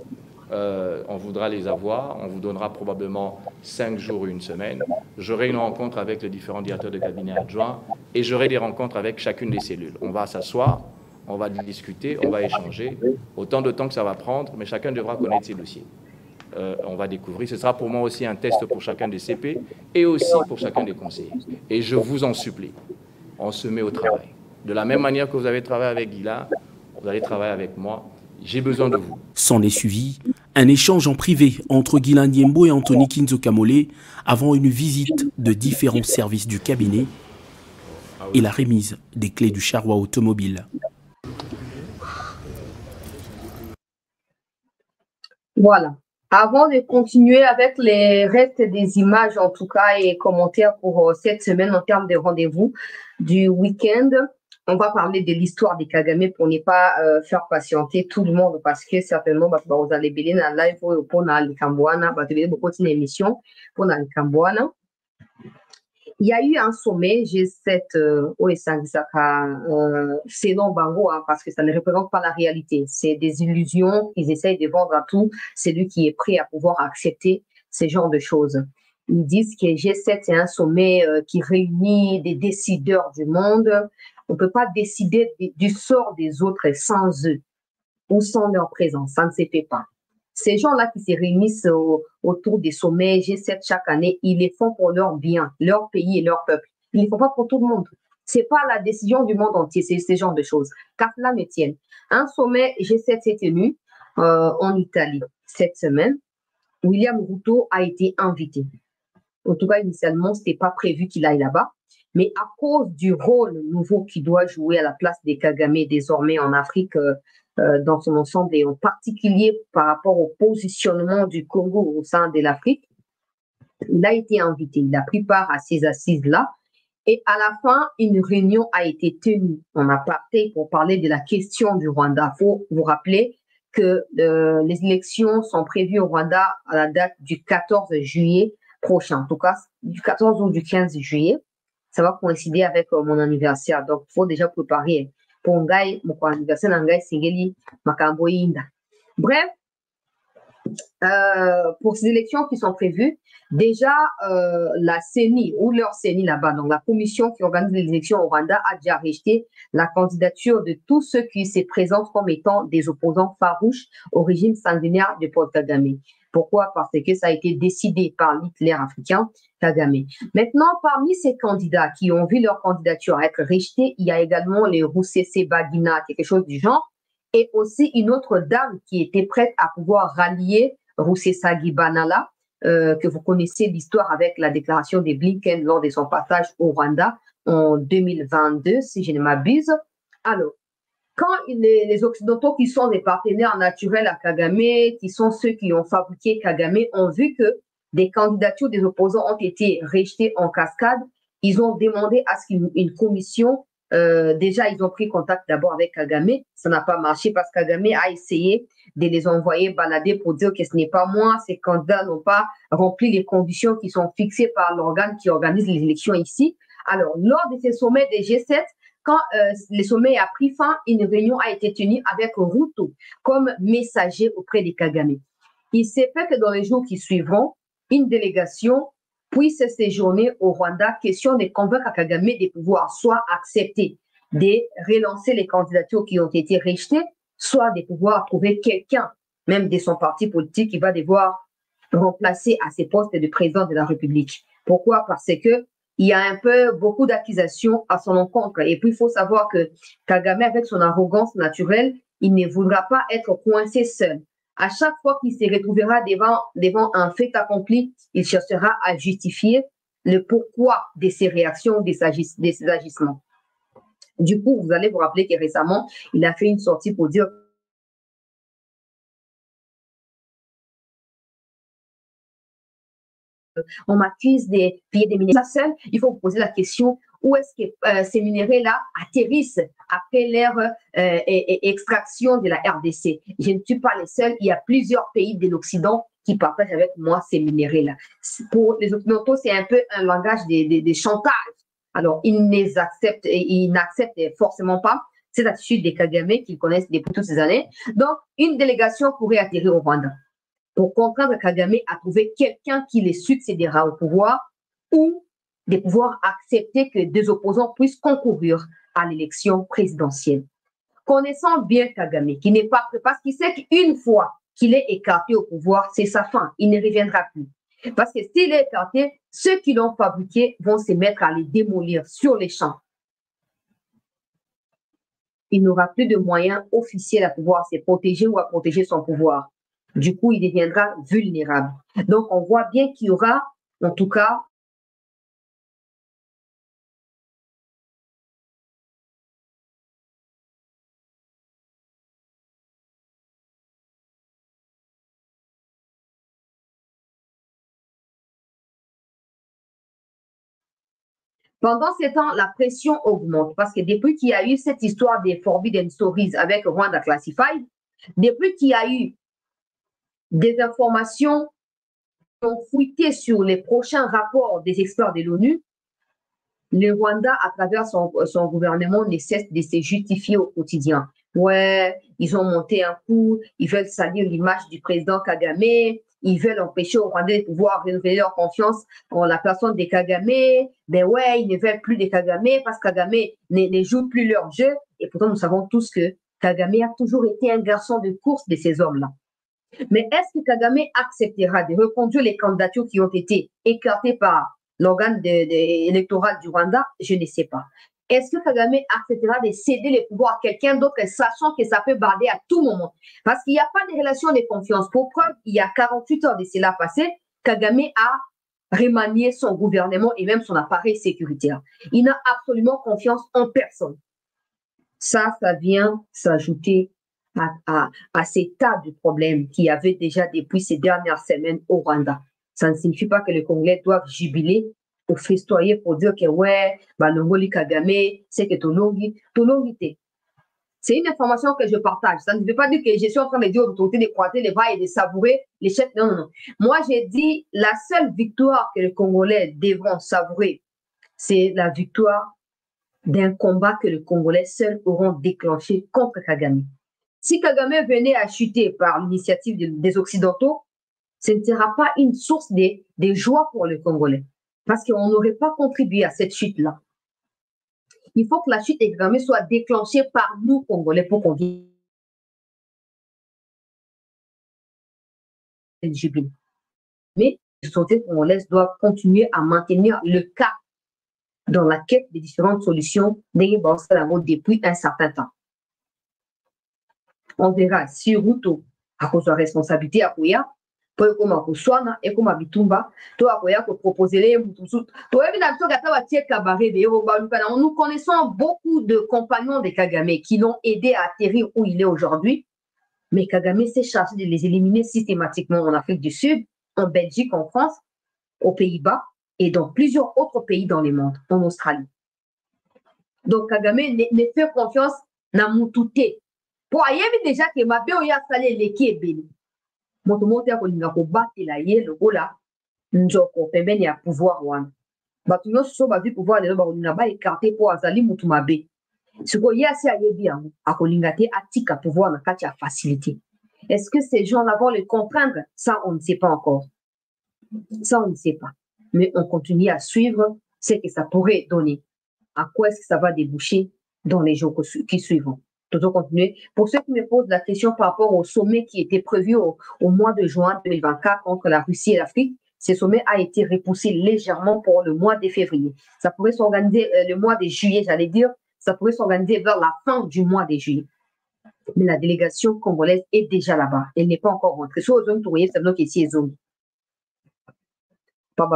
on voudra les avoir. On vous donnera probablement 5 jours ou une semaine. J'aurai une rencontre avec les différents directeurs de cabinet adjoints et j'aurai des rencontres avec chacune des cellules. On va s'asseoir, on va discuter, on va échanger. Autant de temps que ça va prendre, mais chacun devra connaître ses dossiers. On va découvrir. Ce sera pour moi aussi un test pour chacun des CP et aussi pour chacun des conseillers. Et je vous en supplie, on se met au travail. De la même manière que vous avez travaillé avec Guila, vous allez travailler avec moi. J'ai besoin de vous. S'en est suivi un échange en privé entre Guila Ndiembo et Anthony Kinzo Kamole avant une visite de différents services du cabinet et la remise des clés du charroi automobile. Voilà. Avant de continuer avec les restes des images, en tout cas, et commentaires pour cette semaine en termes de rendez-vous du week-end, on va parler de l'histoire des Kagame pour ne pas faire patienter tout le monde parce que certainement, vous allez bélir dans live pour le Cambouana, vous allez beaucoup d'émissions pour le Cambouana. Il y a eu un sommet G7 au selon Bango, parce que ça ne représente pas la réalité. C'est des illusions qu'ils essayent de vendre à tout celui qui est prêt à pouvoir accepter ce genre de choses. Ils disent que G7, c'est un sommet qui réunit des décideurs du monde. On ne peut pas décider du sort des autres sans eux ou sans leur présence. Ça ne se fait pas. Ces gens-là qui se réunissent autour des sommets G7 chaque année, ils les font pour leur bien, leur pays et leur peuple. Ils ne les font pas pour tout le monde. Ce n'est pas la décision du monde entier, c'est ce genre de choses. Car cela me tienne. Un sommet G7 s'est tenu en Italie cette semaine. William Ruto a été invité. En tout cas, initialement, ce n'était pas prévu qu'il aille là-bas. Mais à cause du rôle nouveau qu'il doit jouer à la place des Kagame désormais en Afrique, dans son ensemble et en particulier par rapport au positionnement du Congo au sein de l'Afrique, il a été invité, il a pris part à ces assises-là et à la fin, une réunion a été tenue en aparté pour parler de la question du Rwanda. Il faut vous rappeler que les élections sont prévues au Rwanda à la date du 14 juillet prochain, en tout cas du 14 ou du 15 juillet. Ça va coïncider avec mon anniversaire, donc il faut déjà préparer. Bref, pour ces élections qui sont prévues, déjà la CENI ou leur CENI là-bas, donc la commission qui organise les élections au Rwanda, a déjà rejeté la candidature de tous ceux qui se présentent comme étant des opposants farouches au régime sanguinaire de Paul Kagame. Pourquoi? Parce que ça a été décidé par l'Hitler africain, Kagame. Maintenant, parmi ces candidats qui ont vu leur candidature être rejetée, il y a également les Roussese Bagina, quelque chose du genre, et aussi une autre dame qui était prête à pouvoir rallier Roussesagi Banala, que vous connaissez l'histoire avec la déclaration de Blinken lors de son passage au Rwanda en 2022, si je ne m'abuse. Alors, quand les Occidentaux qui sont des partenaires naturels à Kagame, qui sont ceux qui ont fabriqué Kagame, ont vu que des candidatures des opposants ont été rejetées en cascade, ils ont demandé à ce qu'une commission, déjà ils ont pris contact d'abord avec Kagame, ça n'a pas marché parce que Kagame a essayé de les envoyer balader pour dire que ce n'est pas moi, ces candidats n'ont pas rempli les conditions qui sont fixées par l'organe qui organise les élections ici. Alors, lors de ces sommets des G7, quand le sommet a pris fin, une réunion a été tenue avec Ruto comme messager auprès de Kagame. Il s'est fait que dans les jours qui suivront, une délégation puisse séjourner au Rwanda, question de convaincre Kagame de pouvoir soit accepter de relancer les candidatures qui ont été rejetées, soit de pouvoir trouver quelqu'un, même de son parti politique, qui va devoir remplacer à ses postes de président de la République. Pourquoi? Parce que il y a un peu beaucoup d'accusations à son encontre. Et puis, il faut savoir que Kagame, avec son arrogance naturelle, il ne voudra pas être coincé seul. À chaque fois qu'il se retrouvera devant un fait accompli, il cherchera à justifier le pourquoi de ses réactions, de ses agissements. Du coup, vous allez vous rappeler que récemment, il a fait une sortie pour dire on m'accuse des piller des minéraux. Ça seul, il faut vous poser la question, où est-ce que ces minéraux-là atterrissent après leur extraction de la RDC? Je ne suis pas le seul, il y a plusieurs pays de l'Occident qui partagent avec moi ces minéraux-là. Pour les Occidentaux, c'est un peu un langage de chantage. Alors, ils n'acceptent forcément pas cette attitude des Kagame qu'ils connaissent depuis toutes ces années. Donc, une délégation pourrait atterrir au Rwanda. pour contraindre Kagame à trouver quelqu'un qui les succédera au pouvoir ou de pouvoir accepter que des opposants puissent concourir à l'élection présidentielle. Connaissant bien Kagame, qui n'est pas prêt, parce qu'il sait qu'une fois qu'il est écarté au pouvoir, c'est sa fin, il ne reviendra plus. Parce que s'il est écarté, ceux qui l'ont fabriqué vont se mettre à les démolir sur les champs. Il n'aura plus de moyens officiels à pouvoir se protéger ou à protéger son pouvoir. Du coup, il deviendra vulnérable. Donc, on voit bien qu'il y aura, en tout cas, pendant ce temps, la pression augmente parce que depuis qu'il y a eu cette histoire des Forbidden Stories avec Rwanda Classified, depuis qu'il y a eu des informations qui ont fuité sur les prochains rapports des experts de l'ONU, le Rwanda, à travers son gouvernement, ne cesse de se justifier au quotidien. Ouais, ils ont monté un coup, ils veulent salir l'image du président Kagame, ils veulent empêcher aux Rwandais de pouvoir renouveler leur confiance en la personne de Kagame. Ben ouais, ils ne veulent plus de Kagame parce que Kagame ne joue plus leur jeu. Et pourtant, nous savons tous que Kagame a toujours été un garçon de course de ces hommes-là. Mais est-ce que Kagame acceptera de reconduire les candidatures qui ont été écartées par l'organe électoral du Rwanda? Je ne sais pas. Est-ce que Kagame acceptera de céder les pouvoirs à quelqu'un d'autre, sachant que ça peut barder à tout moment? Parce qu'il n'y a pas de relation de confiance. Pour preuve, il y a 48 heures de cela passé, Kagame a remanié son gouvernement et même son appareil sécuritaire. Il n'a absolument confiance en personne. Ça vient s'ajouter à ces tas de problèmes qu'il y avait déjà depuis ces dernières semaines au Rwanda. Ça ne signifie pas que les Congolais doivent jubiler ou festoyer pour dire que ouais, Longoli Kagame, c'est que Tolongi. C'est une information que je partage. Ça ne veut pas dire que je suis en train de dire aux autorités de croiser les bras et de savourer les chefs. Non, non, non. Moi, j'ai dit la seule victoire que les Congolais devront savourer, c'est la victoire d'un combat que les Congolais seuls auront déclenché contre Kagame. Si Kagame venait à chuter par l'initiative des Occidentaux, ce ne sera pas une source de joie pour les Congolais. Parce qu'on n'aurait pas contribué à cette chute-là. Il faut que la chute de Kagame soit déclenchée par nous, Congolais, pour qu'on vienne jubiler. Mais les autorités congolaises doivent continuer à maintenir le cap dans la quête des différentes solutions depuis un certain temps. On verra si Ruto, à cause de la responsabilité à Kouya, peut comme à Kouswana et comme à Bitumba, toi à Kouya, proposer les Moutousou. Nous connaissons beaucoup de compagnons de Kagame qui l'ont aidé à atterrir où il est aujourd'hui, mais Kagame s'est chargé de les éliminer systématiquement en Afrique du Sud, en Belgique, en France, aux Pays-Bas et dans plusieurs autres pays dans le monde, en Australie. Donc Kagame ne fait confiance à Moutouté. Pour y avoir déjà que ma bien y a salé les kébéli. Mon monte ko linga ko batela ye le gola njoko pembeni ya pouvoir wana. Batu nyonso so bazwi pouvoir lelo bakolinga ba écarté po azali mutu mabe. Siko ye asi ayebi yango akolinga te atika pouvoir na kati ya facilité. Est-ce que ces gens-là vont les comprendre? Ça, on ne sait pas encore. Ça, on ne sait pas. Mais on continue à suivre ce que ça pourrait donner. À quoi est-ce que ça va déboucher dans les jours qui suivront? Toujours continuer. Pour ceux qui me posent la question par rapport au sommet qui était prévu au mois de juin 2024 entre la Russie et l'Afrique, ce sommet a été repoussé légèrement pour le mois de février. Ça pourrait s'organiser le mois de juillet, j'allais dire, ça pourrait s'organiser vers la fin du mois de juillet. Mais la délégation congolaise est déjà là-bas. Elle n'est pas encore rentrée. Sur zone touriste, c'est donc ici zone. Mois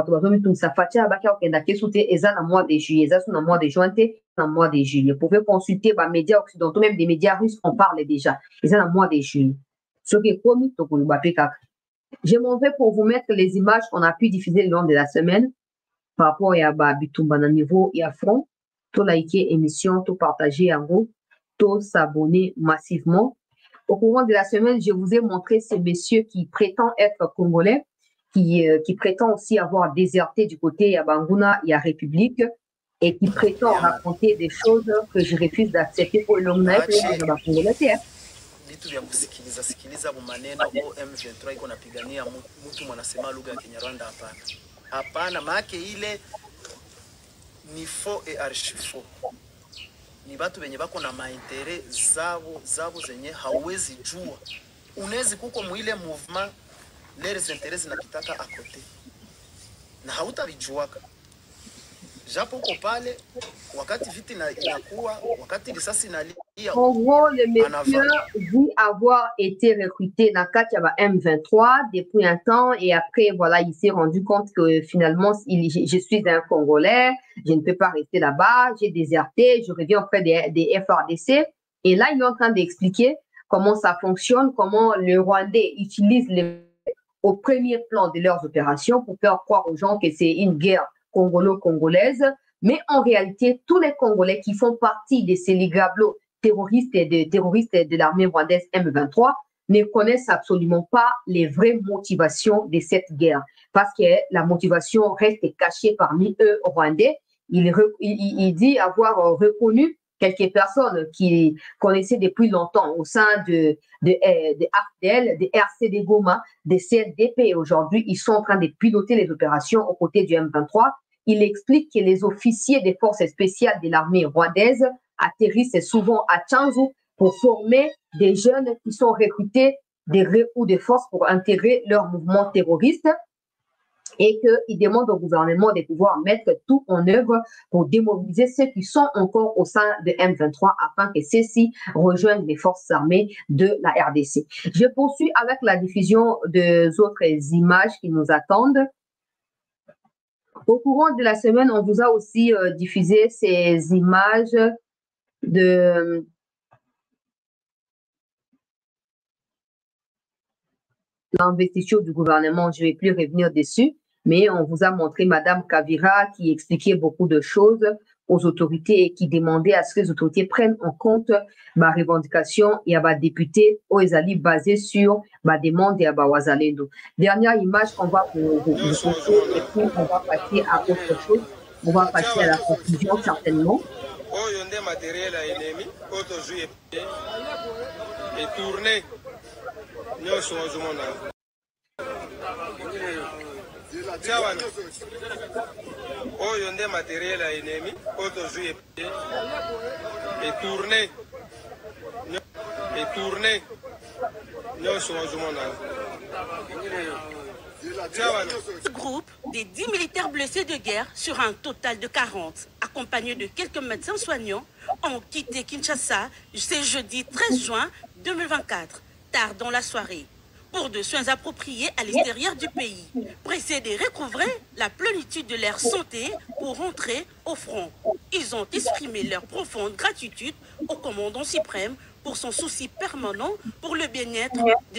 de juillet, mois de juin, mois de juillet. Vous pouvez consulter les médias occidentaux, même des médias russes, on parle déjà. Ils ont mois de juillet. Ce qui est promis, je m'en vais pour vous mettre les images qu'on a pu diffuser le long de la semaine par rapport à Bitumba à niveau et à front. Tout liker émission, tout partager en gros, tout s'abonner massivement. Au courant de la semaine, je vous ai montré ces messieurs qui prétendent être congolais, qui prétend aussi avoir déserté du côté à Banguna et à République et qui prétend raconter des choses que je refuse d'accepter pour le long vitu vya kusikiliza sikiliza maneno M23 iko napigania mtu mwanasema lugha ya Kinyarwanda. Hapana, hapana, maana ile ni faux et archi faux. Ni watu wenye bako na maintere zabo zenye hauwezi jua. Unawezi kuko muile movement les intérêts zinapitaka à côté na hautavijuaka. Japo uko pale wakati viti inakuwa wakati risasi inalia. En gros, le monsieur dit avoir été recruté dans le M23 depuis un temps et après, voilà, il s'est rendu compte que finalement, je suis un Congolais, je ne peux pas rester là-bas, j'ai déserté, je reviens auprès des FRDC. Et là, il est en train d'expliquer comment ça fonctionne, comment le Rwandais utilise au premier plan de leurs opérations pour faire croire aux gens que c'est une guerre congolo-congolaise. Mais en réalité, tous les Congolais qui font partie de ces ligablos terroristes de l'armée rwandaise M23 ne connaissent absolument pas les vraies motivations de cette guerre. Parce que la motivation reste cachée parmi eux, Rwandais. Il dit avoir reconnu quelques personnes qui connaissaient depuis longtemps au sein de AFDL, de RCD Goma, de CNDP. Aujourd'hui, ils sont en train de piloter les opérations aux côtés du M23. Il explique que les officiers des forces spéciales de l'armée rwandaise atterrissent souvent à Tchanzu pour former des jeunes qui sont recrutés des ou des forces pour intégrer leur mouvement terroriste et qu'il demande au gouvernement de pouvoir mettre tout en œuvre pour démobiliser ceux qui sont encore au sein de M23 afin que ceux-ci rejoignent les forces armées de la RDC. Je poursuis avec la diffusion des autres images qui nous attendent. Au courant de la semaine, on vous a aussi diffusé ces images de l'investiture du gouvernement. Je ne vais plus revenir dessus, mais on vous a montré Madame Kavira qui expliquait beaucoup de choses aux autorités et qui demandait à ce que les autorités prennent en compte ma revendication et à ma députée Oezali basée sur ma demande et à ma Wazalendo. Dernière image qu'on va vous montrer et puis on va passer à autre chose. On va passer à la conclusion certainement. Matériel à ennemi, et tourner. Oyo nde matériel à ennemi, autojoué et tourner. Et tourner. Ce groupe des 10 militaires blessés de guerre sur un total de 40, accompagnés de quelques médecins soignants, ont quitté Kinshasa ce jeudi 13 juin 2024, tard dans la soirée, pour des soins appropriés à l'extérieur du pays, pressés de recouvrer la plénitude de leur santé pour rentrer au front. Ils ont exprimé leur profonde gratitude au commandant suprême pour son souci permanent pour le bien-être de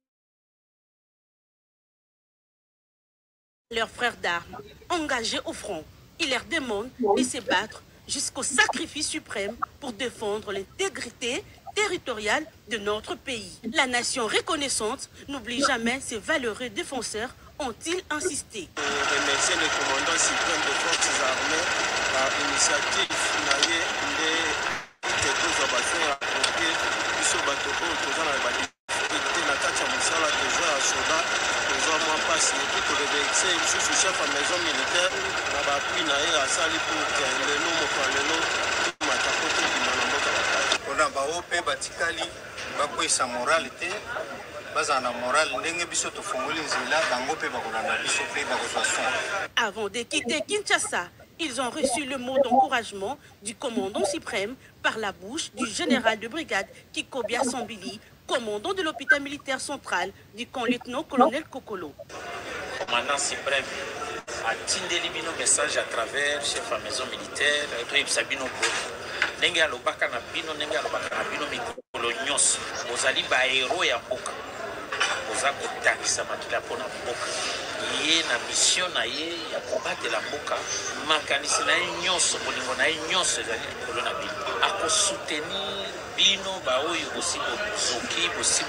leurs frères d'armes engagés au front. Ils leur demandent de se battre jusqu'au sacrifice suprême pour défendre l'intégrité territoriale de notre pays. La nation reconnaissante n'oublie jamais ses valeureux défenseurs, ont-ils insisté. Remercier le commandant suprême des forces armées par l'initiative chef à maison militaire Avant de quitter Kinshasa, ils ont reçu le mot d'encouragement du commandant suprême par la bouche du général de brigade Kikobia Sambili, commandant de l'hôpital militaire central du camp lieutenant-colonel Kokolo. Commandant suprême a tindeli bino message à travers chef à maison militaire et Sabino ndenge alobaka na bino ndenge alobaka na bino mikolo nyonso bozali ba héros ya mboka boza kotangisa makila mpona mboka ye na mission na ye ya kobatela mboka makanisi na ye nyonso bolingo na ye nyonso ezali likolo na bino akosoutenir bino baoyo bosi bozoki bosi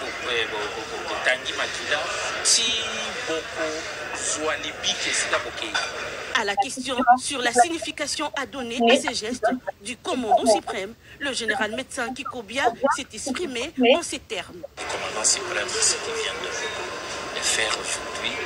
botangi makila ti boko zwa libiki esika bokei À la question sur la signification à donner à ces gestes du commandant suprême, le général médecin Kikobia s'est exprimé en ces termes. Le commandant suprême, ce qu'il vient de faire aujourd'hui,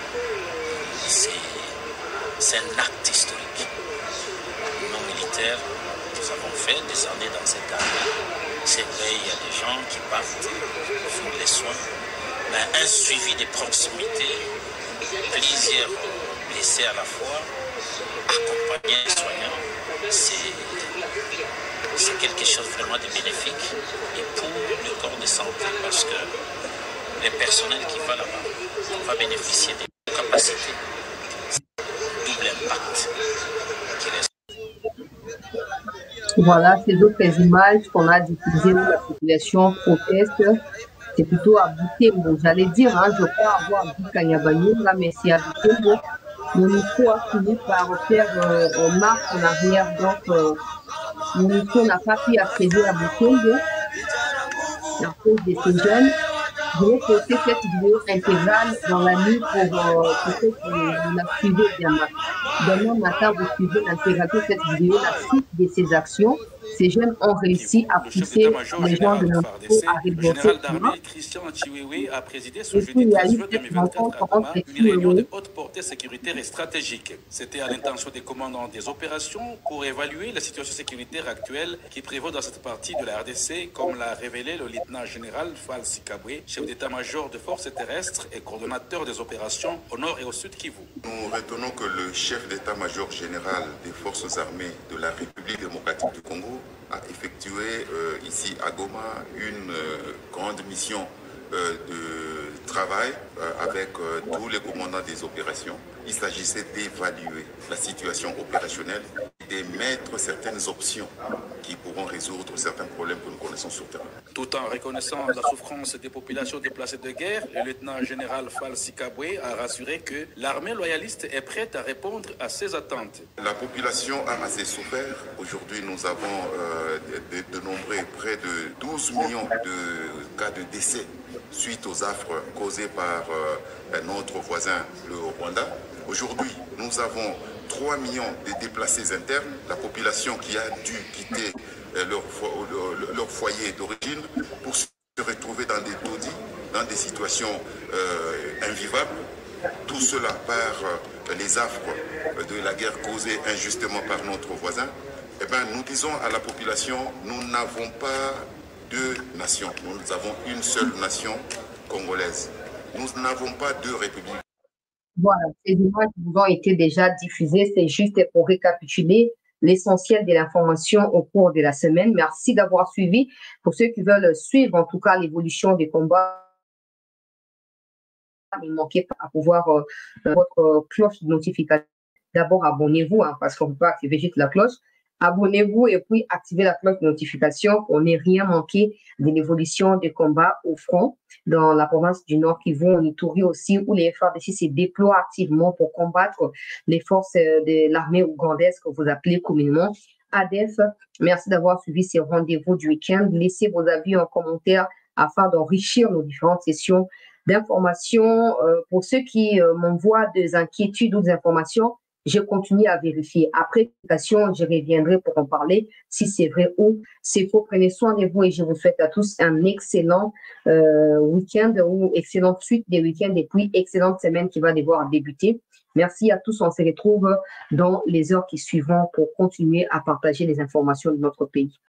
c'est un acte historique. Nous, militaires, nous avons fait des années dans cette armée. C'est vrai, il y a des gens qui partent pour les soins, mais un suivi de proximité, plusieurs blessés à la fois, accompagner les soignants, c'est quelque chose vraiment de bénéfique et pour le corps de santé parce que le personnel qui va là-bas va bénéficier des capacités. Double impact qui reste. Voilà, ces autres images qu'on a diffusées où la population proteste. C'est plutôt à Butembo. J'allais dire, hein, je crois avoir vu Kanyabanyo, là, mais c'est à Butembo. L'UNESCO a fini par faire marche en arrière, donc l'UNESCO n'a pas pu accéder à Butembo à cause de ces jeunes. Je vais poster cette vidéo intégrale dans la nuit pour que vous la suivez bien. Demain matin, vous suivez l'intégralité de cette vidéo, la suite de ces actions. Ces jeunes ont réussi à pousser les gens de l'UNESCO à Le général d'armée Christian Chiwewe a présidé ce jeudi 13 juin 2024 à Goma une réunion de haute portée sécuritaire et stratégique. C'était à l'intention des commandants des opérations pour évaluer la situation sécuritaire actuelle qui prévaut dans cette partie de la RDC, comme l'a révélé le lieutenant général Fall Sikabwe, chef d'état-major de forces terrestres et coordonnateur des opérations au nord et au sud Kivu. Nous retenons que le chef d'état-major général des forces armées de la République démocratique du Congo a effectué ici à Goma une grande mission de travail avec tous les commandants des opérations. Il s'agissait d'évaluer la situation opérationnelle et d'émettre certaines options qui pourront résoudre certains problèmes que nous connaissons sur le terrain. Tout en reconnaissant la souffrance des populations déplacées de guerre, le lieutenant général Fall Sikabwe a rassuré que l'armée loyaliste est prête à répondre à ses attentes. La population a assez souffert. Aujourd'hui, nous avons dénombré près de 12 millions de cas de décès suite aux affres causées par notre voisin, le Rwanda. Aujourd'hui, nous avons 3 millions de déplacés internes, la population qui a dû quitter leur foyer d'origine pour se retrouver dans des taudis, dans des situations invivables. Tout cela par les affres de la guerre causée injustement par notre voisin. Eh bien, nous disons à la population, nous n'avons pas deux nations, nous avons une seule nation congolaise. Nous n'avons pas deux républiques. Voilà, ces images vous ont été déjà diffusées. C'est juste pour récapituler l'essentiel de l'information au cours de la semaine. Merci d'avoir suivi. Pour ceux qui veulent suivre en tout cas l'évolution des combats, ne manquez pas à pouvoir votre cloche de notification. D'abord, abonnez-vous parce qu'on ne peut pas activer juste la cloche. Abonnez-vous et puis activez la cloche de notification pour ne rien manquer de l'évolution des combats au front dans la province du Nord Kivu, en Ituri aussi, où les FARDC se déploient activement pour combattre les forces de l'armée ougandaise que vous appelez communément ADF. Merci d'avoir suivi ces rendez-vous du week-end. Laissez vos avis en commentaire afin d'enrichir nos différentes sessions d'information. Pour ceux qui m'envoient des inquiétudes ou des informations, je continue à vérifier. Après l'application, je reviendrai pour en parler si c'est vrai ou c'est faux. Prenez soin de vous et je vous souhaite à tous un excellent week-end ou excellente suite des week-ends et puis excellente semaine qui va devoir débuter. Merci à tous. On se retrouve dans les heures qui suivront pour continuer à partager les informations de notre pays.